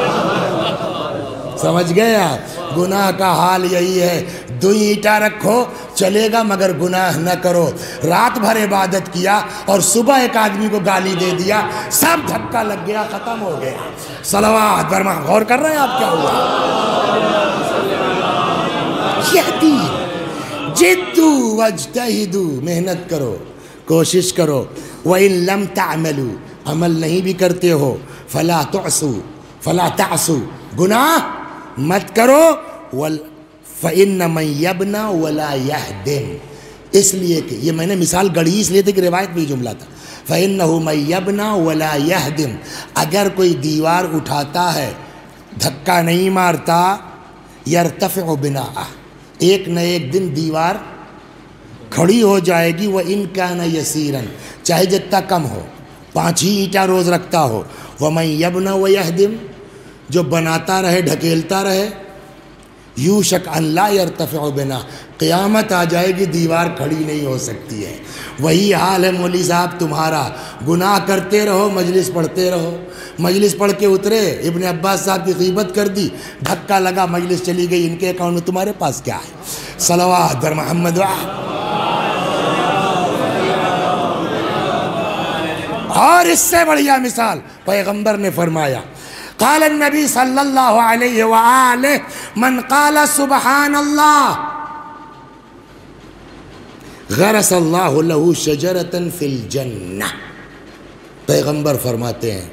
سمجھ گئے آپ؟ گناہ کا حال یہی ہے. 2 اینٹیں رکھو چلے گا مگر گناہ نہ کرو. رات بھر عبادت کیا اور صبح ایک آدمی کو گالی دے دیا، سب دھکا لگ گیا، ختم ہو گیا. صلوات برما. غور کر رہے ہیں آپ کیا ہوا؟ یہ دین. جدو واجتہدو، محنت کرو، کوشش کرو. وَإِن لَمْ تَعْمَلُوا، عمل نہیں بھی کرتے ہو، فَلَا تَعْصُوا، گناہ مت کرو. فَإِنَّ مَن يَبْنَى وَلَا يَهْدِمْ، اس لیے کہ یہ میں نے مثال گڑھی اس لیے تھی کہ روایت میں جملہ تھا. فَإِنَّهُ مَن يَبْنَى وَلَا يَهْدِمْ، اگر کوئی دیوار اٹھاتا ہے دھکا نہیں مارتا، يَرْتَفِعُ بِنَاءَهُ، ایک نہ ایک دن دیوار کھڑی ہو جائے گی. وَإِن كَانَ يَسِيرًا، چاہے جتنا کم ہو، 5 ہی اینٹیں روز رکھتا ہو. وَمَن يَبْنَى وَيَهْدِمْ، جو بناتا رہے ڈھکیلتا رہے، یوشک ان لا یرتفع بنا، قیامت آ جائے گی دیوار کھڑی نہیں ہو سکتی ہے. وہی حال ہے مولوی صاحب تمہارا، گناہ کرتے رہو، مجلس پڑھتے رہو. مجلس پڑھ کے اترے، ابن عباس صاحب کی غیبت کر دی، دھکا لگا، مجلس چلی گئی، ان کے اکاؤنٹ میں تمہارے پاس کیا ہے؟ صلوات بر محمد. اور اس سے بڑھیا مثال پیغمبر نے فرمایا، قال النبی صلی اللہ علیہ وآلہ من قال سبحان اللہ غرس اللہ له شجرۃ فی الجنہ. پیغمبر فرماتے ہیں،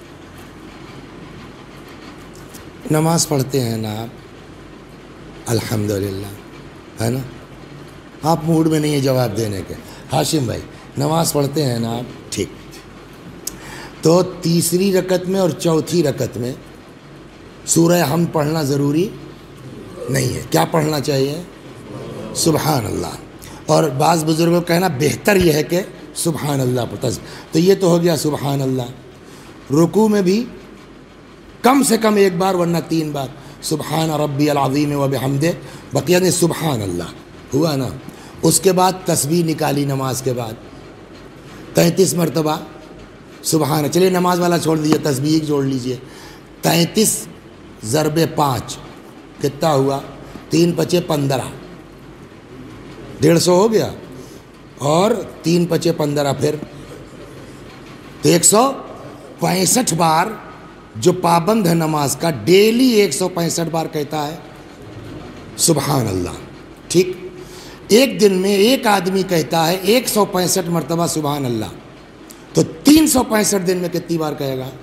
نماز پڑھتے ہیں نا آپ، الحمدللہ، ہے نا، آپ موڈ میں نہیں ہیں جواب دینے کے. ہاشم بھائی نماز پڑھتے ہیں نا آپ، ٹھیک. تو تیسری رکعت میں اور چوتھی رکعت میں سورہ حمد پڑھنا ضروری نہیں ہے. کیا پڑھنا چاہیے؟ سبحان اللہ. اور بعض بزرگوں کا کہنا بہتر یہ ہے کہ سبحان اللہ پڑھتا. تو یہ تو ہو گیا سبحان اللہ. رکوع میں بھی کم سے کم 1 بار ورنہ 3 بار سبحان ربی العظیم و بحمدہ، بقیہ نے سبحان اللہ ہوا نا. اس کے بعد تسبیح نکالی نماز کے بعد 33 مرتبہ سبحان. چلیے نماز والا چھوڑ دیجیے، تسبیح جوڑ لیجیے. 33 ضرب 5 کتنا ہوا؟ 3 × 5 = 15، 150 ہو گیا. اور 3 × 5 = 15، پھر تو 165 بار. جو پابند ہے نماز کا ڈیلی 165 بار کہتا ہے سبحان اللہ. ٹھیک، ایک دن میں ایک آدمی کہتا ہے 165 مرتبہ سبحان اللہ، تو 365 دن میں کتنی بار کہے گا؟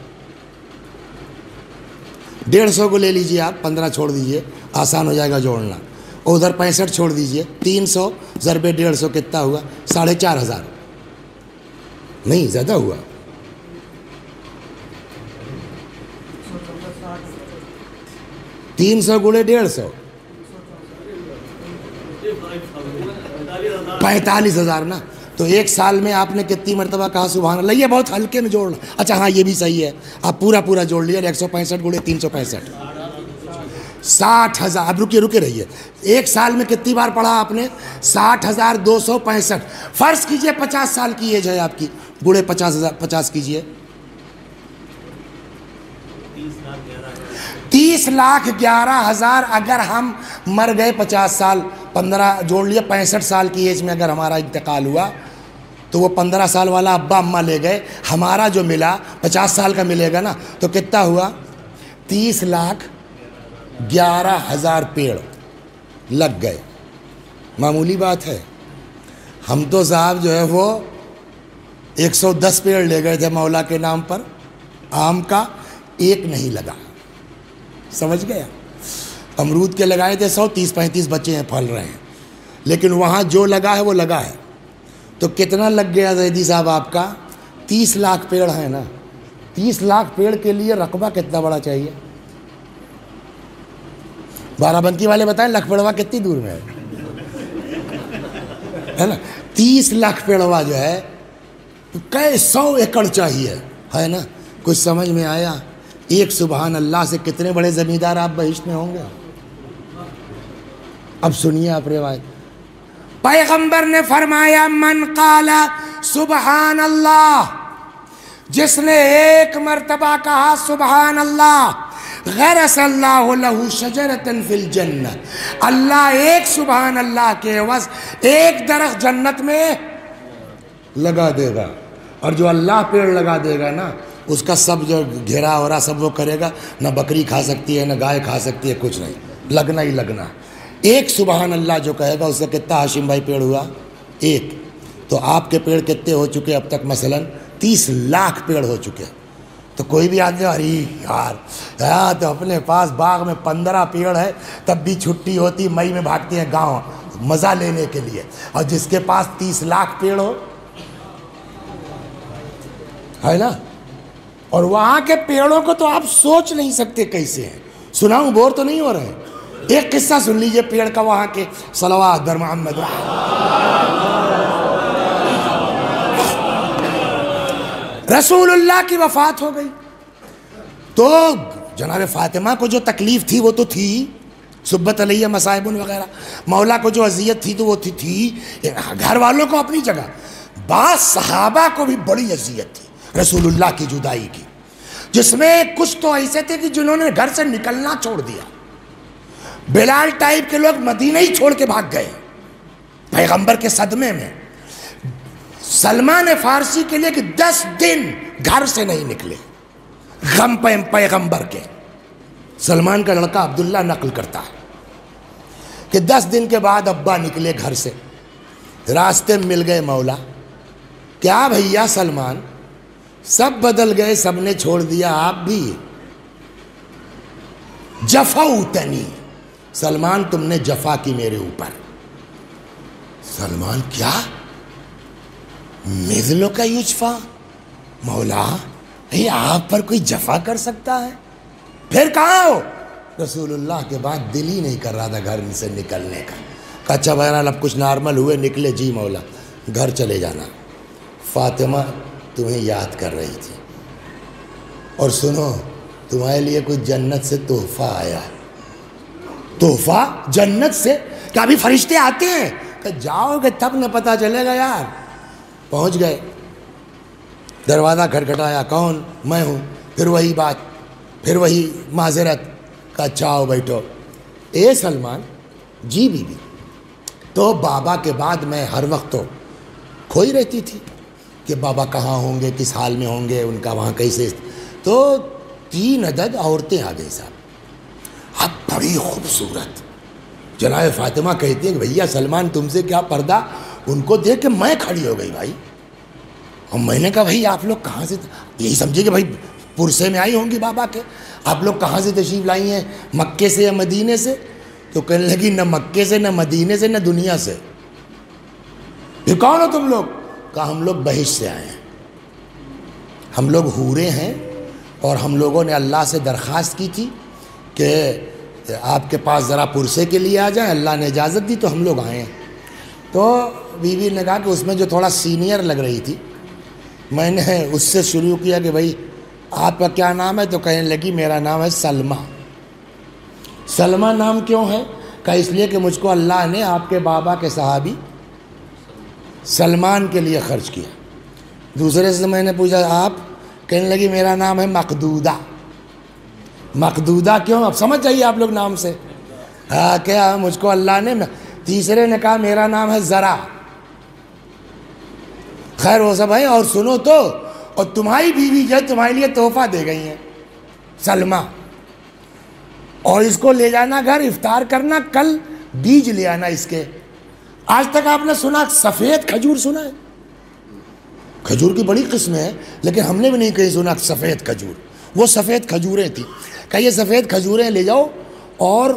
150 کو لے لیجئے آپ، 15 چھوڑ دیجئے، آسان ہو جائے گا جوڑنا. ادھر 65 چھوڑ دیجئے، 300 ضرب 150 کتنا ہوا؟ 4500. نہیں زیادہ ہوا، 300 × 150 45,000 نا. تو ایک سال میں آپ نے کتنی مرتبہ کہا سبحان اللہ؟ یہ بہت ہلکے میں جوڑ. اچھا ہاں یہ بھی صحیح ہے, آپ پورا جوڑ لیا, 165 گڑے 365, 60,000. اب رکے رہیے, ایک سال میں کتنی بار پڑھا آپ نے؟ 60,265. فرض کیجئے 50 سال کی ایج ہے آپ کی, گڑے 50 کیجئے, 30,11,000. اگر ہم مر گئے 50 سال, 15 جوڑ لیا, 65 سال کی ایج میں اگر ہمارا انتقال ہوا تو وہ 15 سال والا ابا اماں لے گئے, ہمارا جو ملا 50 سال کا ملے گا نا, تو کتنا ہوا؟ 30,11,000 پیڑ لگ گئے. معمولی بات ہے. ہم تو صاحب جو ہے وہ 110 پیڑ لے گئے تھے مولا کے نام پر, آم کا ایک نہیں لگا. سمجھ گیا؟ امرود کے لگائے تھے 100, 30-35 بچے ہیں, پھل رہے ہیں, لیکن وہاں جو لگا ہے وہ لگا ہے. تو کتنا لگ گیا زیدی صاحب آپ کا؟ 30 لاکھ پیڑ ہیں نا. 30 لاکھ پیڑ کے لیے رقبہ کتنا بڑا چاہیے؟ بارہ بنکی والے بتائیں لکھپڑوا کتنی دور میں ہے نا؟ 30 لاکھ پیڑوا جو ہے کئی 100 ایکڑ چاہیے, ہے نا؟ کچھ سمجھ میں آیا؟ ایک سبحان اللہ سے کتنے بڑے زمیندار آپ بہشت میں ہوں گے. اب سنیے آپ روایت. پیغمبر نے فرمایا من قال سبحان اللہ, جس نے ایک مرتبہ کہا سبحان اللہ, غرس اللہ لہ شجرۃ فی الجنہ, اللہ ایک سبحان اللہ کے عوض ایک درخت جنت میں لگا دے گا. اور جو اللہ پیڑ لگا دے گا نا, اس کا سب جو گھیرا ہو رہا سب وہ کرے گا, نہ بکری کھا سکتی ہے نہ گائے کھا سکتی ہے, کچھ نہیں, لگنا ہی لگنا. ایک سبحان اللہ جو کہے گا اس سے کتنا ہاشم بھائی پیڑ ہوا؟ ایک. تو آپ کے پیڑ کتنے ہو چکے اب تک؟ مثلا 30 لاکھ پیڑ ہو چکے. تو کوئی بھی آدمی ارے یار تو اپنے پاس باغ میں 15 پیڑ ہے, تب بھی چھٹی ہوتی مئی میں بھاگتے ہیں گاؤں مزہ لینے کے لیے, اور جس کے پاس 30 لاکھ پیڑ ہو, ہے نا؟ اور وہاں کے پیڑوں کو تو آپ سوچ نہیں سکتے کیسے ہیں. سناؤں؟ بور تو نہیں ہو رہے ہیں؟ ایک قصہ سن لیجئے پیڑ کا وہاں کے. صلوات بر محمد. رسول اللہ کی وفات ہو گئی تو جناب فاطمہ کو جو تکلیف تھی وہ تو تھی, سبت علیہ مصائب وغیرہ, مولا کو جو اذیت تھی تو وہ تھی, گھر والوں کو اپنی جگہ, بعض صحابہ کو بھی بڑی اذیت تھی رسول اللہ کی جدائی کی, جس میں کچھ تو ایسے تھے کہ جنہوں نے گھر سے نکلنا چھوڑ دیا. بلال ٹائپ کے لوگ مدینہ ہی چھوڑ کے بھاگ گئے پیغمبر کے صدمے میں. سلمان فارسی کے لیے کہ 10 دن گھر سے نہیں نکلے, غم پیغمبر کے. سلمان کا لڑکا عبداللہ نقل کرتا ہے کہ 10 دن کے بعد ابا نکلے گھر سے, راستے میں مل گئے مولا. کیا بھیا سلمان, سب بدل گئے, سب نے چھوڑ دیا, آپ بھی. جفوتنی, سلمان تم نے جفا کی میرے اوپر. سلمان کیا؟ مثلو کا یجفا, مولا آپ پر کوئی جفا کر سکتا ہے؟ پھر کہاں ہو؟ رسول اللہ کے بعد دل ہی نہیں کر رہا تھا گھر سے نکلنے کا. کہا اچھا بہرحال اب کچھ نارمل ہوئے, نکلے. جی مولا گھر چلے جانا, فاطمہ تمہیں یاد کر رہی تھی, اور سنو تمہارے لیے کوئی جنت سے تحفہ آیا. تحفہ جنت سے؟ کہ ابھی فرشتے آتے ہیں؟ کہ جاؤ گے تب نہ پتہ چلے گا یار. پہنچ گئے, دروازہ کھٹکھٹایا, کون؟ میں ہوں. پھر وہی بات, پھر وہی معذرت. کہ اچھا آؤ بیٹھو. اے سلمان, جی بی بی, تو بابا کے بعد میں ہر وقت تو کھوئی رہتی تھی کہ بابا کہاں ہوں گے, کس حال میں ہوں گے, ان کا وہاں کیسے. تو 3 عدد عورتیں آ گئی صاحب, اب بڑی خوبصورت. جناب فاطمہ کہتی ہیں کہ بھیا سلمان تم سے کیا پردہ. ان کو دیکھ کے میں کھڑی ہو گئی بھائی, اور میں نے کہا بھائی آپ لوگ کہاں سے, یہی سمجھے کہ بھائی پرسے میں آئی ہوں گی بابا کے, آپ لوگ کہاں سے تشریف لائی ہیں, مکے سے یا مدینے سے؟ تو کہنے لگی نہ مکے سے نہ مدینے سے نہ دنیا سے. پھر کون ہو تم لوگ؟ کہا ہم لوگ بہشت سے آئے ہیں, ہم لوگ حورے ہیں, اور ہم لوگوں نے اللہ سے درخواست کی تھی کہ آپ کے پاس ذرا پرسے کے لیے آ جائیں, اللہ نے اجازت دی تو ہم لوگ آئے ہیں. تو بیوی نے کہا کہ اس میں جو تھوڑا سینئر لگ رہی تھی، میں نے اس سے شروع کیا کہ بھائی آپ کا کیا نام ہے؟ تو کہنے لگی میرا نام ہے سلمہ۔ سلمہ نام کیوں ہے؟ کہ اس لیے کہ مجھ کو اللہ نے آپ کے بابا کے صحابی سلمان کے لیے خرچ کیا۔ دوسرے سے میں نے پوچھا آپ؟ کہنے لگی میرا نام ہے مقدودہ۔ مقدودہ کیوں؟ اب سمجھ جائیے آپ لوگ نام سے۔ ہاں کیا مجھ کو اللہ نے۔ تیسرے نے کہا میرا نام ہے ذرا۔ خیر وہ سب ہے، اور سنو تو، اور تمہاری بیوی جو تمہارے لیے تحفہ دے گئی ہیں سلمہ، اور اس کو لے جانا گھر، افطار کرنا، کل بیج لے آنا اس کے۔ آج تک آپ نے سنا سفید کھجور سنا ہے؟ کھجور کی بڑی قسمیں ہیں، لیکن ہم نے بھی نہیں کہیں سنا سفید کھجور۔ وہ سفید کھجوریں تھیں، کہ یہ سفید کھجوریں لے جاؤ اور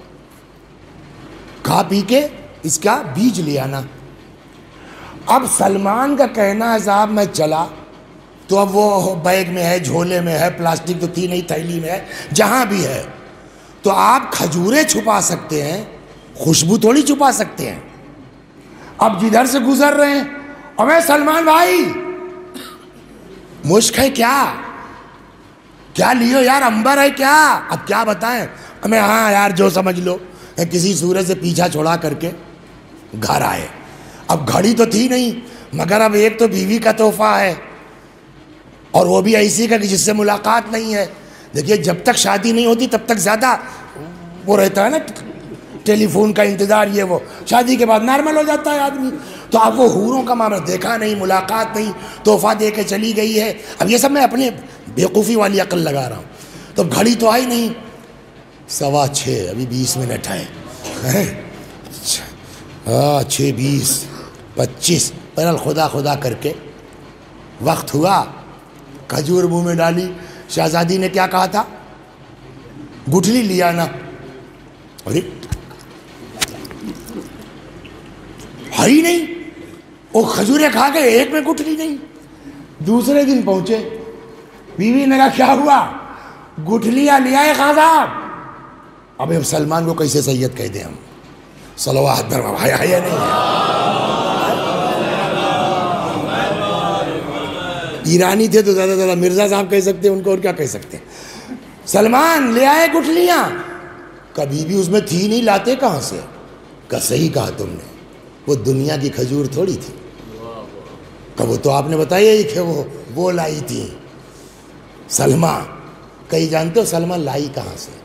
کھا پی کے اس کا بیج لے آنا۔ اب سلمان کا کہنا ہے صاحب میں چلا تو اب وہ بیگ میں ہے، جھولے میں ہے، پلاسٹک تو تھی نہیں، تھیلی میں ہے، جہاں بھی ہے، تو آپ کھجوریں چھپا سکتے ہیں، خوشبو تھوڑی چھپا سکتے ہیں۔ اب جدھر سے گزر رہے ہیں، ابے سلمان بھائی مشک ہے کیا؟ کیا لیو یار، امبر ہے کیا؟ اب کیا بتائیں ہمیں؟ ہاں یار جو سمجھ لو۔ کسی صورت سے پیچھا چھوڑا کر کے گھر آئے۔ اب گھڑی تو تھی نہیں، مگر اب ایک تو بیوی کا تحفہ ہے، اور وہ بھی ایسی کا کہ جس سے ملاقات نہیں ہے۔ دیکھیے جب تک شادی نہیں ہوتی تب تک زیادہ وہ رہتا ہے نا، ٹیلی فون کا انتظار، یہ وہ۔ شادی کے بعد نارمل ہو جاتا ہے آدمی۔ تو اب وہ حوروں کا معاملہ، دیکھا نہیں، ملاقات نہیں، تحفہ دے کے چلی گئی ہے۔ اب یہ سب میں اپنی بیوقوفی والی عقل لگا رہا ہوں۔ تو گھڑی تو آئی نہیں، 6:15، ابھی 20 منٹ ہے۔ 6 20 25، بہرحال خدا خدا کر کے وقت ہوا، کھجور منہ میں ڈالی۔ شہزادی نے کیا کہا تھا؟ گٹھلی لیا نا۔ ارے ہری نہیں، وہ کھجوریں کھا گئے، ایک میں گٹھلی نہیں۔ دوسرے دن پہنچے، بیوی نے کہا کیا ہوا؟ گٹھلیاں لیا ہے خان صاحب۔ اب سلمان کو کیسے سید کہہ دیں ہم؟ صلوات پر ہے یا نہیں ہے؟ ایرانی تھے تو زیادہ زیادہ مرزا صاحب کہہ سکتے ہیں ان کو، اور کیا کہہ سکتے ہیں۔ سلمان لے آئے گٹھلیاں، کبھی بھی اس میں تھی نہیں، لاتے کہاں سے؟ کہ صحیح کہا تم نے، وہ دنیا کی کھجور تھوڑی تھی، کہ وہ تو آپ نے بتایا ہی کہ وہ لائی تھی سلمہ۔ کئی جانتے ہو سلمہ لائی کہاں سے؟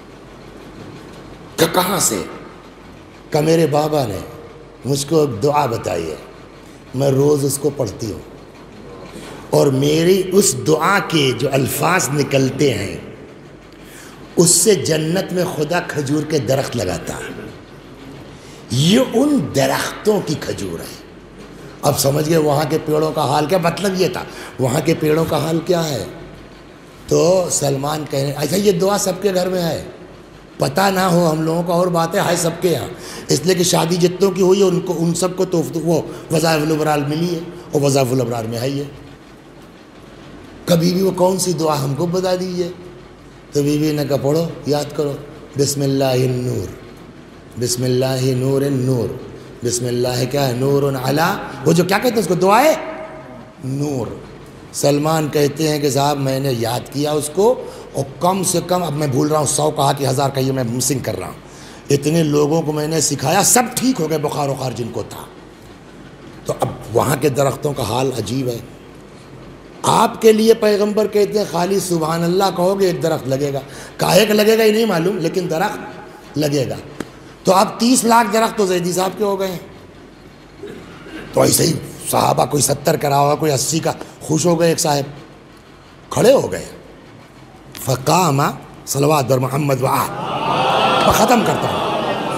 کہ کہاں سے؟ کہ میرے بابا نے مجھ کو ایک دعا بتائی ہے، میں روز اس کو پڑھتی ہوں، اور میری اس دعا کے جو الفاظ نکلتے ہیں اس سے جنت میں خدا کھجور کے درخت لگاتا ہے۔ یہ ان درختوں کی کھجور ہے۔ اب سمجھ گئے وہاں کے پیڑوں کا حال کیا؟ مطلب یہ تھا وہاں کے پیڑوں کا حال کیا ہے۔ تو سلمان کہنے اچھا یہ دعا سب کے گھر میں ہے، پتہ نہ ہو ہم لوگوں کو اور باتیں ہے سب کے یہاں، اس لیے کہ شادی جتنوں کی ہوئی ہے ان سب کو تو وہ وظائف الابرار ملی ہے، اور وظائف الابرار میں ہے یہ۔ کبھی بھی وہ کون سی دعا ہم کو بتا دیجیے؟ تو بیوی نے کہا پڑھو، یاد کرو، بسم اللہ النور، بسم اللہ نور النور، بسم اللہ کیا ہے؟ نور علی، وہ جو کیا کہتے ہیں اس کو، دعائے نور۔ سلمان کہتے ہیں کہ صاحب میں نے یاد کیا اس کو، اور کم سے کم، اب میں بھول رہا ہوں 100 کہا کہ 1000 کہیے، میں مسنگ کر رہا ہوں، اتنے لوگوں کو میں نے سکھایا، سب ٹھیک ہو گئے بخار وخار جن کو تھا۔ تو اب وہاں کے درختوں کا حال عجیب ہے۔ آپ کے لیے پیغمبر کہتے ہیں خالی سبحان اللہ کہو گے ایک درخت لگے گا، کاہے کا لگے گا یہ نہیں معلوم، لیکن درخت لگے گا۔ تو اب 30 لاکھ درخت تو زیدی صاحب کے ہو گئے ہیں۔ تو ایسے ہی صحابہ کوئی 70 کرا ہوگا، کوئی 80 کا، خوش ہو گئے، ایک صاحب کھڑے ہو گئے، فقام صلوات بر محمد وآل، ختم کرتا ہوں،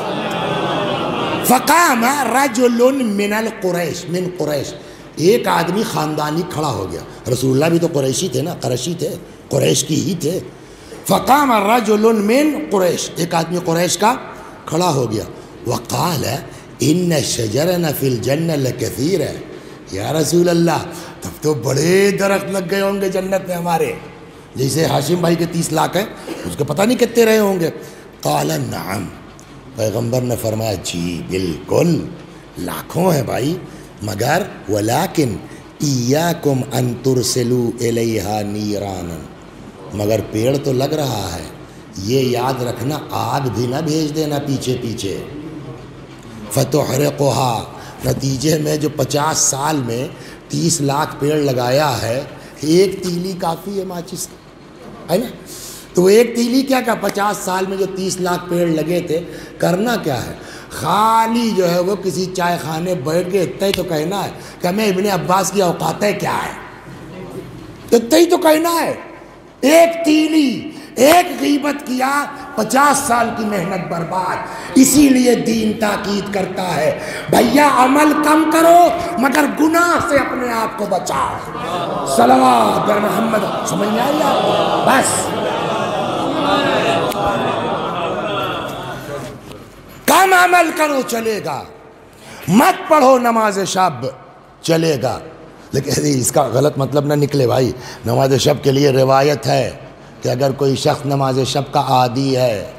فقام رجل من القریش، من قریش، ایک آدمی خاندانی کھڑا ہو گیا۔ رسول اللہ بھی تو قریشی تھے نا، قریشی تھے، قریش کی ہی تھے۔ فقام رجل من قریش، ایک آدمی قریش کا کھڑا ہو گیا، وقال ان شجرنا فی الجنہ لکثیر، یا رسول اللہ تب تو بڑے درخت لگ گئے ہوں گے جنت میں ہمارے، جیسے ہاشم بھائی کے 30 لاکھ ہیں، اس کے پتہ نہیں کتنے رہے ہوں گے۔ قال نعم، پیغمبر نے فرمایا جی بالکل، لاکھوں ہیں بھائی، مگر ولیکن ایاکم ان ترسلوا الیہا نیرانا، مگر پیڑ تو لگ رہا ہے، یہ یاد رکھنا آگ بھی نہ بھیج دینا پیچھے پیچھے، فتحرقھا، نتیجے میں جو 50 سال میں 30 لاکھ پیڑ لگایا ہے، ایک تیلی کافی ہے ماچس کا، ہے نا؟ تو وہ ایک تیلی کیا 50 سال میں جو 30 لاکھ پیڑ لگے تھے، کرنا کیا ہے؟ خالی جو ہے وہ کسی چائے خانے بیٹھ کے اتنا ہی تو کہنا ہے کہ ہمیں ابن عباس کی اوقاتیں کیا ہے، اتنا ہی تو کہنا ہے۔ ایک تیلی، ایک غیبت کیا، 50 سال کی محنت برباد۔ اسی لیے دین تاکید کرتا ہے بھیا عمل کم کرو مگر گناہ سے اپنے آپ کو بچاؤ۔ صلوات بر محمد، سمجھ میں آئی آپ کو؟ بس کم عمل کرو چلے گا، مت پڑھو نماز شب چلے گا، لیکن اس کا غلط مطلب نہ نکلے بھائی۔ نماز شب کے لیے روایت ہے کہ اگر کوئی شخص نماز شب کا عادی ہے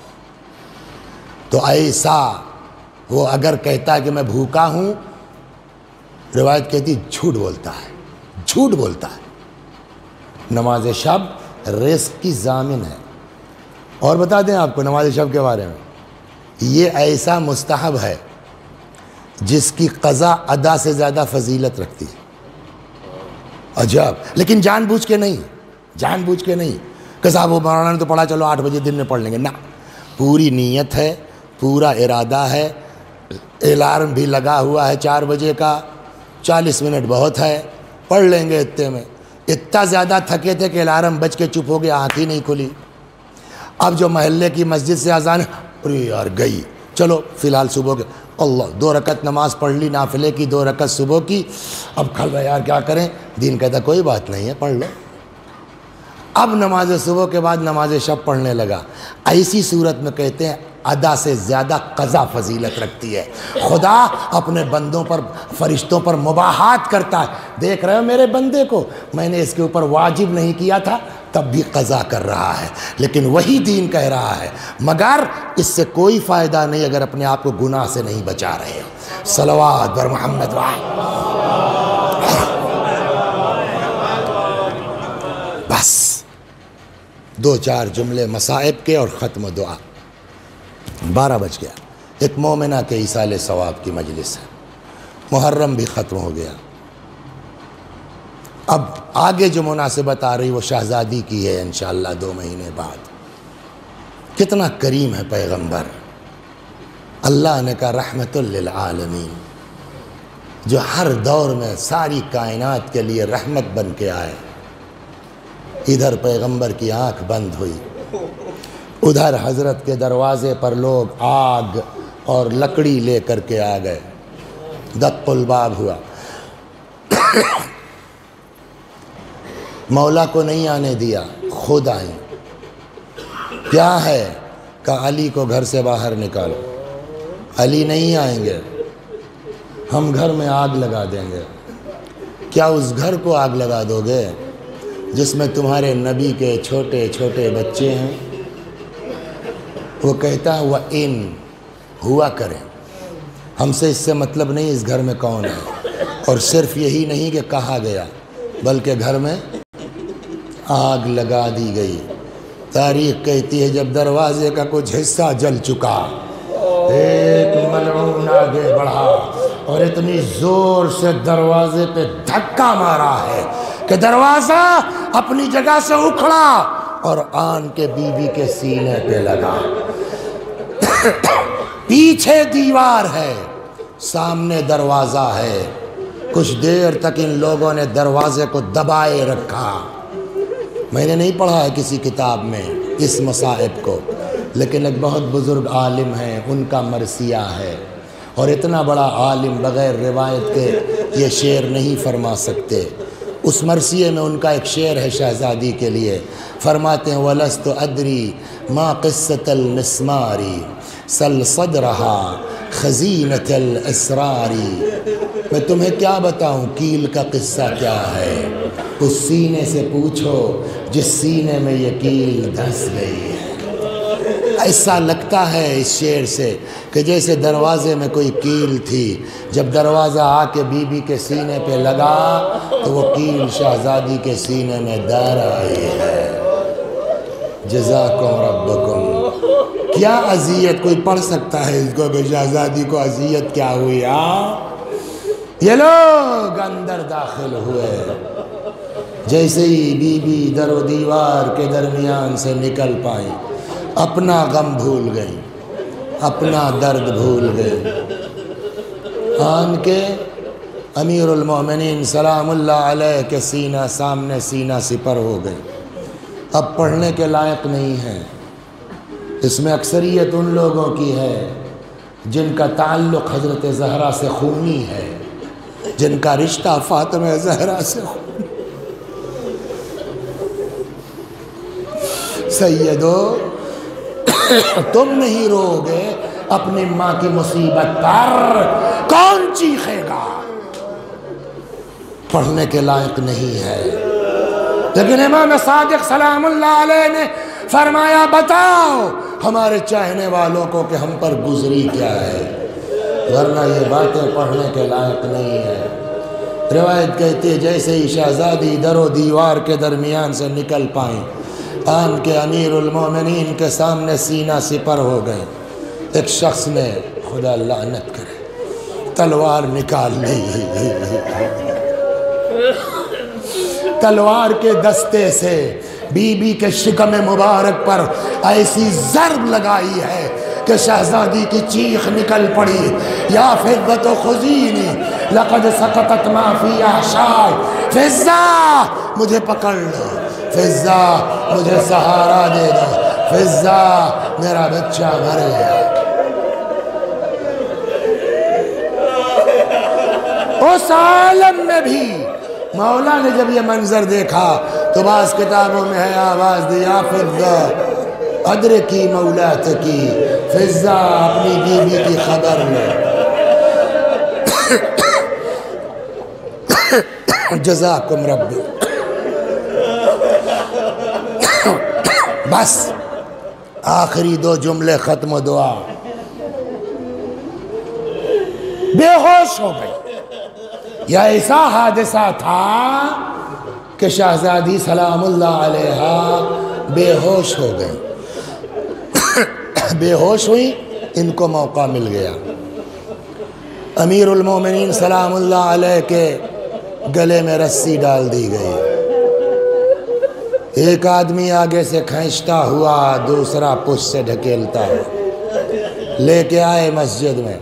تو ایسا وہ اگر کہتا ہے کہ میں بھوکا ہوں، روایت کہتی جھوٹ بولتا ہے، جھوٹ بولتا ہے۔ نماز شب رزق کی ضامن ہے۔ اور بتا دیں آپ کو نماز شب کے بارے میں، یہ ایسا مستحب ہے جس کی قضا ادا سے زیادہ فضیلت رکھتی ہے۔ عجب، لیکن جان بوجھ کے نہیں، جان بوجھ کے نہیں کہ صاحب وہ مولانا نے تو پڑھا چلو 8 بجے دن میں پڑھ لیں گے، نہ، پوری نیت ہے، پورا ارادہ ہے، الارم بھی لگا ہوا ہے 4 بجے کا، 40 منٹ بہت ہے، پڑھ لیں گے اتنے میں۔ اتنا زیادہ تھکے تھے کہ الارم بج کے چپ ہو گیا، آنکھ ہی نہیں کھلی۔ اب جو محلے کی مسجد سے اذان، ارے یار گئی، چلو فی الحال صبح کے اللہ 2 رکعت نماز پڑھ لی، نافلے کی 2 رکعت صبح کی، اب کھل رہا یار کیا کریں، دین کہتا کوئی بات نہیں ہے پڑھ لو۔ اب نماز صبح کے بعد نماز شب پڑھنے لگا۔ ایسی صورت میں کہتے ہیں ادا سے زیادہ قضا فضیلت رکھتی ہے۔ خدا اپنے بندوں پر، فرشتوں پر مباحات کرتا ہے، دیکھ رہے ہو میرے بندے کو، میں نے اس کے اوپر واجب نہیں کیا تھا تب بھی قضا کر رہا ہے، لیکن وہی دین کہہ رہا ہے مگر اس سے کوئی فائدہ نہیں اگر اپنے آپ کو گناہ سے نہیں بچا رہے ہو۔ صلوات بر محمد بس 2-4 جملے مصائب کے اور ختم دعا۔ 12 بج گیا۔ ایک مومنہ کے ایصال ثواب کی مجلس ہے، محرم بھی ختم ہو گیا۔ اب آگے جو مناسبت آ رہی وہ شہزادی کی ہے انشاءاللہ 2 مہینے بعد۔ کتنا کریم ہے پیغمبر، اللہ نے کہا رحمت للعالمین، جو ہر دور میں ساری کائنات کے لیے رحمت بن کے آئے۔ ادھر پیغمبر کی آنکھ بند ہوئی، ادھر حضرت کے دروازے پر لوگ آگ اور لکڑی لے کر کے آ گئے، دق الباب ہوا، مولا کو نہیں آنے دیا، خود آئیں۔ کیا ہے؟ کہ علی کو گھر سے باہر نکالو۔ علی نہیں آئیں گے، ہم گھر میں آگ لگا دیں گے۔ کیا اس گھر کو آگ لگا دو گے جس میں تمہارے نبی کے چھوٹے چھوٹے بچے ہیں؟ وہ کہتا ہے وَإِن، ہوا کریں، ہم سے اس سے مطلب نہیں اس گھر میں کون ہے، اور صرف یہی نہیں کہ کہا گیا بلکہ گھر میں آگ لگا دی گئی۔ تاریخ کہتی ہے جب دروازے کا کچھ حصہ جل چکا، ایک ملعون آگے بڑھا اور اتنی زور سے دروازے پہ دھکا مارا ہے کہ دروازہ اپنی جگہ سے اکھڑا اور آن کے بیوی کے سینے پہ لگا۔ پیچھے دیوار ہے، سامنے دروازہ ہے۔ کچھ دیر تک ان لوگوں نے دروازے کو دبائے رکھا۔ میں نے نہیں پڑھا ہے کسی کتاب میں اس مصائب کو، لیکن ایک بہت بزرگ عالم ہیں، ان کا مرثیہ ہے، اور اتنا بڑا عالم بغیر روایت کے یہ شعر نہیں فرما سکتے۔ اس مرثیے میں ان کا ایک شعر ہے شہزادی کے لیے، فرماتے ہیں وَلَسْتُ أَدْرِي مَا قِصَّةَ الْمِسْمَارِ سَلْ صَدْرَهَا خَزِينَةَ الْأَسْرَارِ۔ میں تمہیں کیا بتاؤں کیل کا قصہ کیا ہے، اس سینے سے پوچھو جس سینے میں یہ کیل دھس گئی ہے۔ ایسا لگتا ہے اس شعر سے کہ جیسے دروازے میں کوئی کیل تھی، جب دروازہ آ کے بی بی کے سینے پہ لگا تو وہ کیل شہزادی کے سینے میں دار آئی ہے۔ جزاکم ربکم۔ کیا اذیت، کوئی پڑھ سکتا ہے اس کو کہ شہزادی کو اذیت کیا ہوئی؟ یہ لوگ اندر داخل ہوئے، جیسے ہی بی بی در و دیوار کے درمیان سے نکل پائی، اپنا غم بھول گئی، اپنا درد بھول گئی، آن کے امیر المومنین سلام اللہ علیہ کے سینہ سامنے سینہ سپر ہو گئی۔ اب پڑھنے کے لائق نہیں ہے، اس میں اکثریت ان لوگوں کی ہے جن کا تعلق حضرت زہرا سے خونی ہے، جن کا رشتہ فاطمہ زہرا سے خونی۔ سیدو، تم نہیں رو گے اپنی ماں کی مصیبت پر، کون چیخے گا؟ پڑھنے کے لائق نہیں ہے، لیکن امام صادق سلام اللہ علیہ نے فرمایا بتاؤ ہمارے چاہنے والوں کو کہ ہم پر گزری کیا ہے، ورنہ یہ باتیں پڑھنے کے لائق نہیں ہے۔ روایت کہتی ہے جیسے ہی شہزادی در و دیوار کے درمیان سے نکل پائیں، آن کے امیر المومنین کے سامنے سینہ سپر ہو گئے۔ ایک شخص نے، خدا لعنت کرے، تلوار نکال لی، تلوار کے دستے سے بی بی کے شکم مبارک پر ایسی ضرب لگائی ہے کہ شہزادی کی چیخ نکل پڑی، یا فضت خذینی لقد سقطت ما فی احشائی، فضہ مجھے پکڑ لو، فضہ مجھے سہارا دے دو، فضہ میرا بچہ مر گیا۔ اس عالم میں بھی مولا نے جب یہ منظر دیکھا تو بعض کتابوں میں ہے آواز دی، یا فضہ ادرکی مولا تکی، فضہ اپنی بیوی کی خبر لے۔ جزاکم ربی۔ بس آخری دو جملے ختم و دعا، بے ہوش ہو گئی۔ یہ ایسا حادثہ تھا کہ شہزادی سلام اللہ علیہ بے ہوش ہو گئی، بے ہوش ہوئی، ان کو موقع مل گیا۔ امیر المومنین سلام اللہ علیہ کے گلے میں رسی ڈال دی گئی، ایک آدمی آگے سے کھینچتا ہوا، دوسرا پشت سے ڈھکیلتا ہوا لے کے آئے مسجد میں۔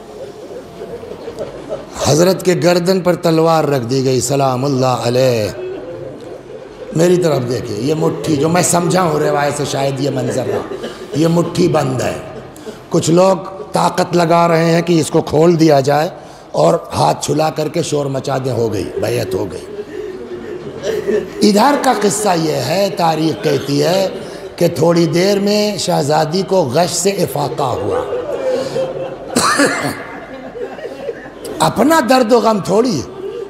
حضرت کے گردن پر تلوار رکھ دی گئی سلام اللہ علیہ۔ میری طرف دیکھیں، یہ مٹھی جو میں سمجھا ہوں روایت سے، شاید یہ منظر نہ، یہ مٹھی بند ہے۔ کچھ لوگ طاقت لگا رہے ہیں کہ اس کو کھول دیا جائے اور ہاتھ چھلا کر کے شور مچا دیں، ہو گئی، بیعت ہو گئی۔ ادھر کا قصہ یہ ہے، تاریخ کہتی ہے کہ تھوڑی دیر میں شہزادی کو غش سے افاقہ ہوا۔ اپنا درد و غم تھوڑی،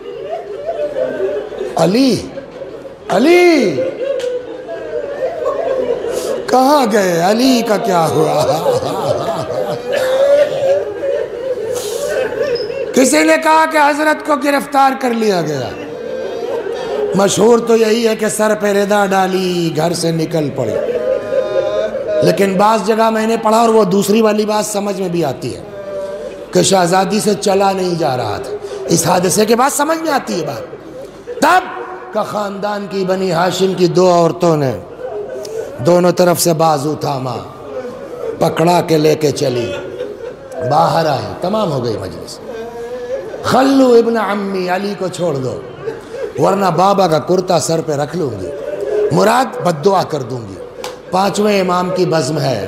علی علی کہاں گئے، علی کا کیا ہوا؟ کسی نے کہا کہ حضرت کو گرفتار کر لیا گیا۔ مشہور تو یہی ہے کہ سر پہ ردا ڈالی، گھر سے نکل پڑی، لیکن بعض جگہ میں نے پڑھا اور وہ دوسری والی بات سمجھ میں بھی آتی ہے کہ شہزادی سے چلا نہیں جا رہا تھا۔ اس حادثے کے بعد سمجھ میں آتی ہے بات۔ تب کا خاندان کی بنی ہاشم کی دو عورتوں نے دونوں طرف سے بازو تھاما، پکڑا کے لے کے چلی، باہر آئی، تمام ہو گئی مجلس۔ خلو ابن عمی، علی کو چھوڑ دو ورنہ بابا کا کرتا سر پہ رکھ لوں گی، مراد بد دعا کر دوں گی۔ پانچویں امام کی بزم ہے۔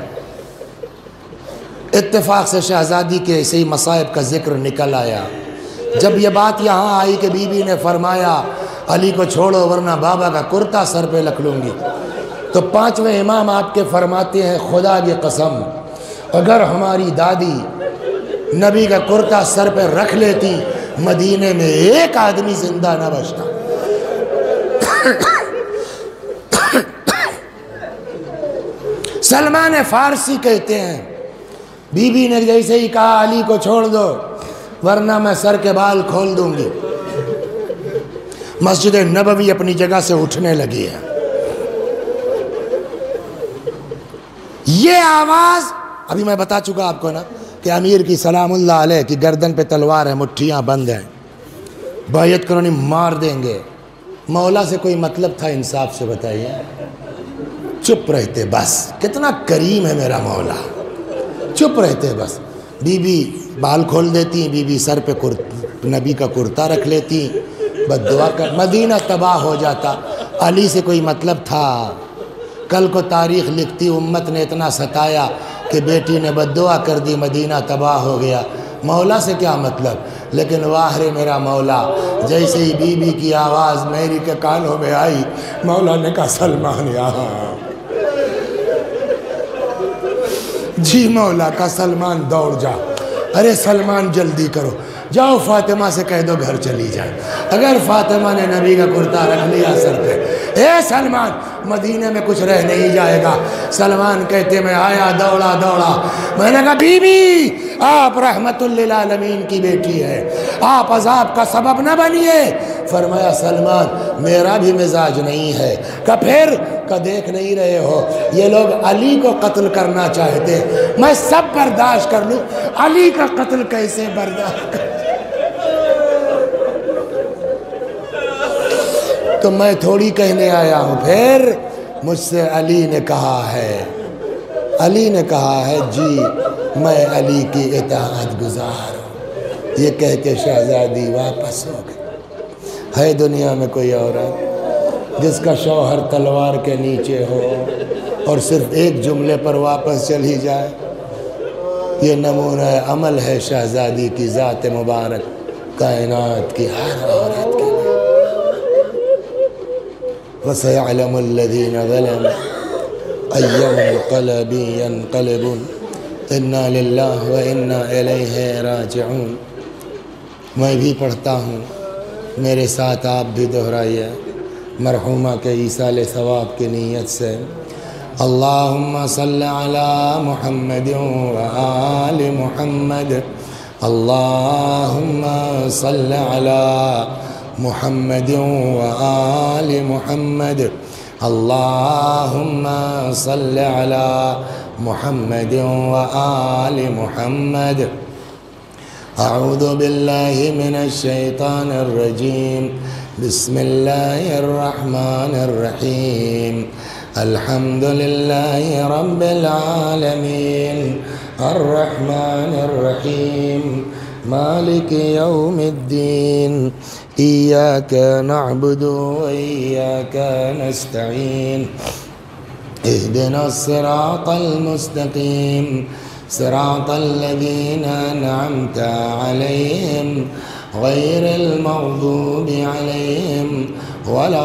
اتفاق سے شہزادی کے اسی مصائب کا ذکر نکل آیا۔ جب یہ بات یہاں آئی کہ بی بی نے فرمایا علی کو چھوڑو ورنہ بابا کا کرتا سر پہ رکھ لوں گی، تو پانچویں امام آپ کے فرماتے ہیں خدا کی قسم اگر ہماری دادی نبی کا کرتا سر پہ رکھ لیتی، مدینے میں ایک آدمی زندہ نہ بچتا۔ سلمان فارسی کہتے ہیں بی بی نے جیسے ہی کہا علی کو چھوڑ دو ورنہ میں سر کے بال کھول دوں گی، مسجد نبوی اپنی جگہ سے اٹھنے لگی ہے۔ یہ آواز ابھی میں بتا چکا آپ کو نا کہ امیر کی سلام اللہ علیہ کی گردن پہ تلوار ہے، مٹھیاں بند ہیں، بیعت کرو نہیں مار دیں گے۔ مولا سے کوئی مطلب تھا انصاف سے بتائیے؟ چپ رہتے بس، کتنا کریم ہے میرا مولا، چپ رہتے بس۔ بی بی بال کھول دیتی، بی بی سر پہ نبی کا کرتا رکھ لیتی، بد دعا کر، مدینہ تباہ ہو جاتا۔ علی سے کوئی مطلب تھا؟ کل کو تاریخ لکھتی امت نے اتنا ستایا کہ بیٹی نے بد دعا کر دی، مدینہ تباہ ہو گیا، مولا سے کیا مطلب؟ لیکن واہ رے میرا مولا، جیسے ہی بی بی کی آواز میری کے کانوں میں آئی، مولا نے کہا سلمان یہاں۔ جی مولا کا سلمان دوڑ جا، ارے سلمان جلدی کرو، جاؤ فاطمہ سے کہہ دو گھر چلی جائے۔ اگر فاطمہ نے نبی کا کرتا رکھ لیا سر پہ، اے سلمان مدینہ میں کچھ رہ نہیں جائے گا۔ سلمان کہتے میں آیا دوڑا دوڑا، میں نے کہا بی بی آپ رحمت للعالمین کی بیٹی ہے، آپ عذاب کا سبب نہ بنیے۔ فرمایا سلمان میرا بھی مزاج نہیں ہے۔ کہ پھر کہ دیکھ نہیں رہے ہو یہ لوگ علی کو قتل کرنا چاہتے، میں سب برداشت کر لوں، علی کا قتل کیسے برداشت کر؟ تو میں تھوڑی کہنے آیا ہوں، پھر مجھ سے علی نے کہا ہے، علی نے کہا ہے جی میں علی کی اطاعت گزار ہوں۔ یہ کہہ کے شہزادی واپس ہو گئی۔ ہے دنیا میں کوئی عورت جس کا شوہر تلوار کے نیچے ہو اور صرف ایک جملے پر واپس چلی جائے؟ یہ نمونہ عمل ہے شہزادی کی ذات مبارک کائنات کی ہر عورت کے لیے۔ وَسَيَعْلَمُ الَّذِينَ ظَلَمُوا أَيَّ مُنقَلَبٍ يَنقَلِبُونَ إِنَّا لِلَّهِ وَإِنَّا إِلَيْهِ رَاجِعُونَ۔ میں بھی پڑھتا ہوں، میرے ساتھ آپ بھی دہرائیے مرحومہ کے ایصال ثواب کی نیت سے۔ اللہم صلی علی محمد وآل محمد، اللہم صلی علی محمد وآل محمد، اللہم صلی علی محمد وآل محمد۔ اعوذ باللہ من الشیطان الرجیم، بسم اللہ الرحمن الرحیم، الحمد للہ رب العالمین، الرحمن الرحیم، مالک یوم الدین، ایاک نعبد و ایاک نستعین، اہدنا الصراط المستقیم، صراط الذین انعمت علیہم غیر المغضوب علیہم ولا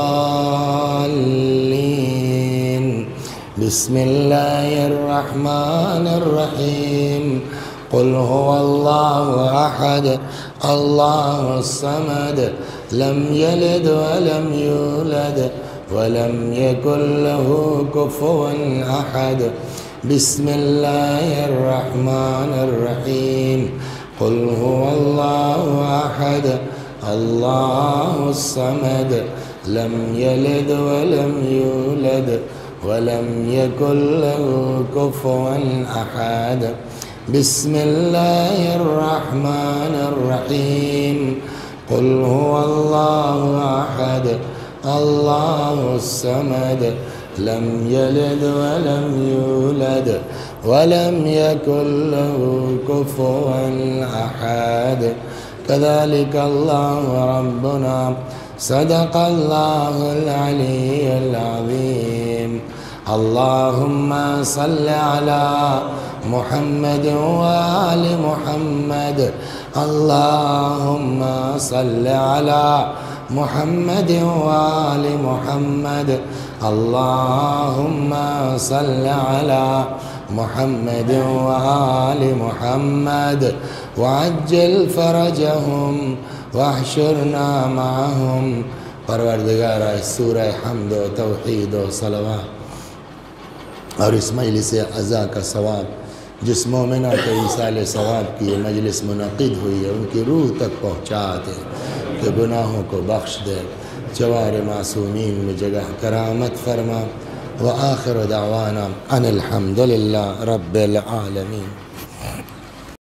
الضالین۔ بسم اللہ الرحمن الرحیم، قل هو اللہ احد اللہ الصمد لم یلد ولم یولد ولم یکن له کفوا احد۔ بسم اللہ الرحمن الرحیم، قل هو اللہ احد اللہ الصمد لم یلد ولم یولد ولم یکن له کفوا احد۔ بسم اللہ الرحمن الرحیم، قل هو اللہ احد اللہ الصمد لم یلد ولم یولد ولم یکن له کفوا احد۔ كذلك الله ربنا صدق الله العلي العظيم۔ اللهم صل على محمد وآل محمد، اللهم صل على محمد وآل محمد، اللهم صل على محمد وآل محمد، وعجل فرجهم واحشرنا معهم۔ پروردگارہ سورہ حمد و توحید و صلوات اور اس مجلس عزا کا ثواب جس مومنہ کے ایصال ثواب کی یہ مجلس منعقد ہوئی ہے ان کی روح تک پہنچا دے کہ گناہوں کو بخش دے، جوار معصومین میں جگہ کرامت فرما۔ وآخر دعوانا ان الحمد للہ رب العالمین۔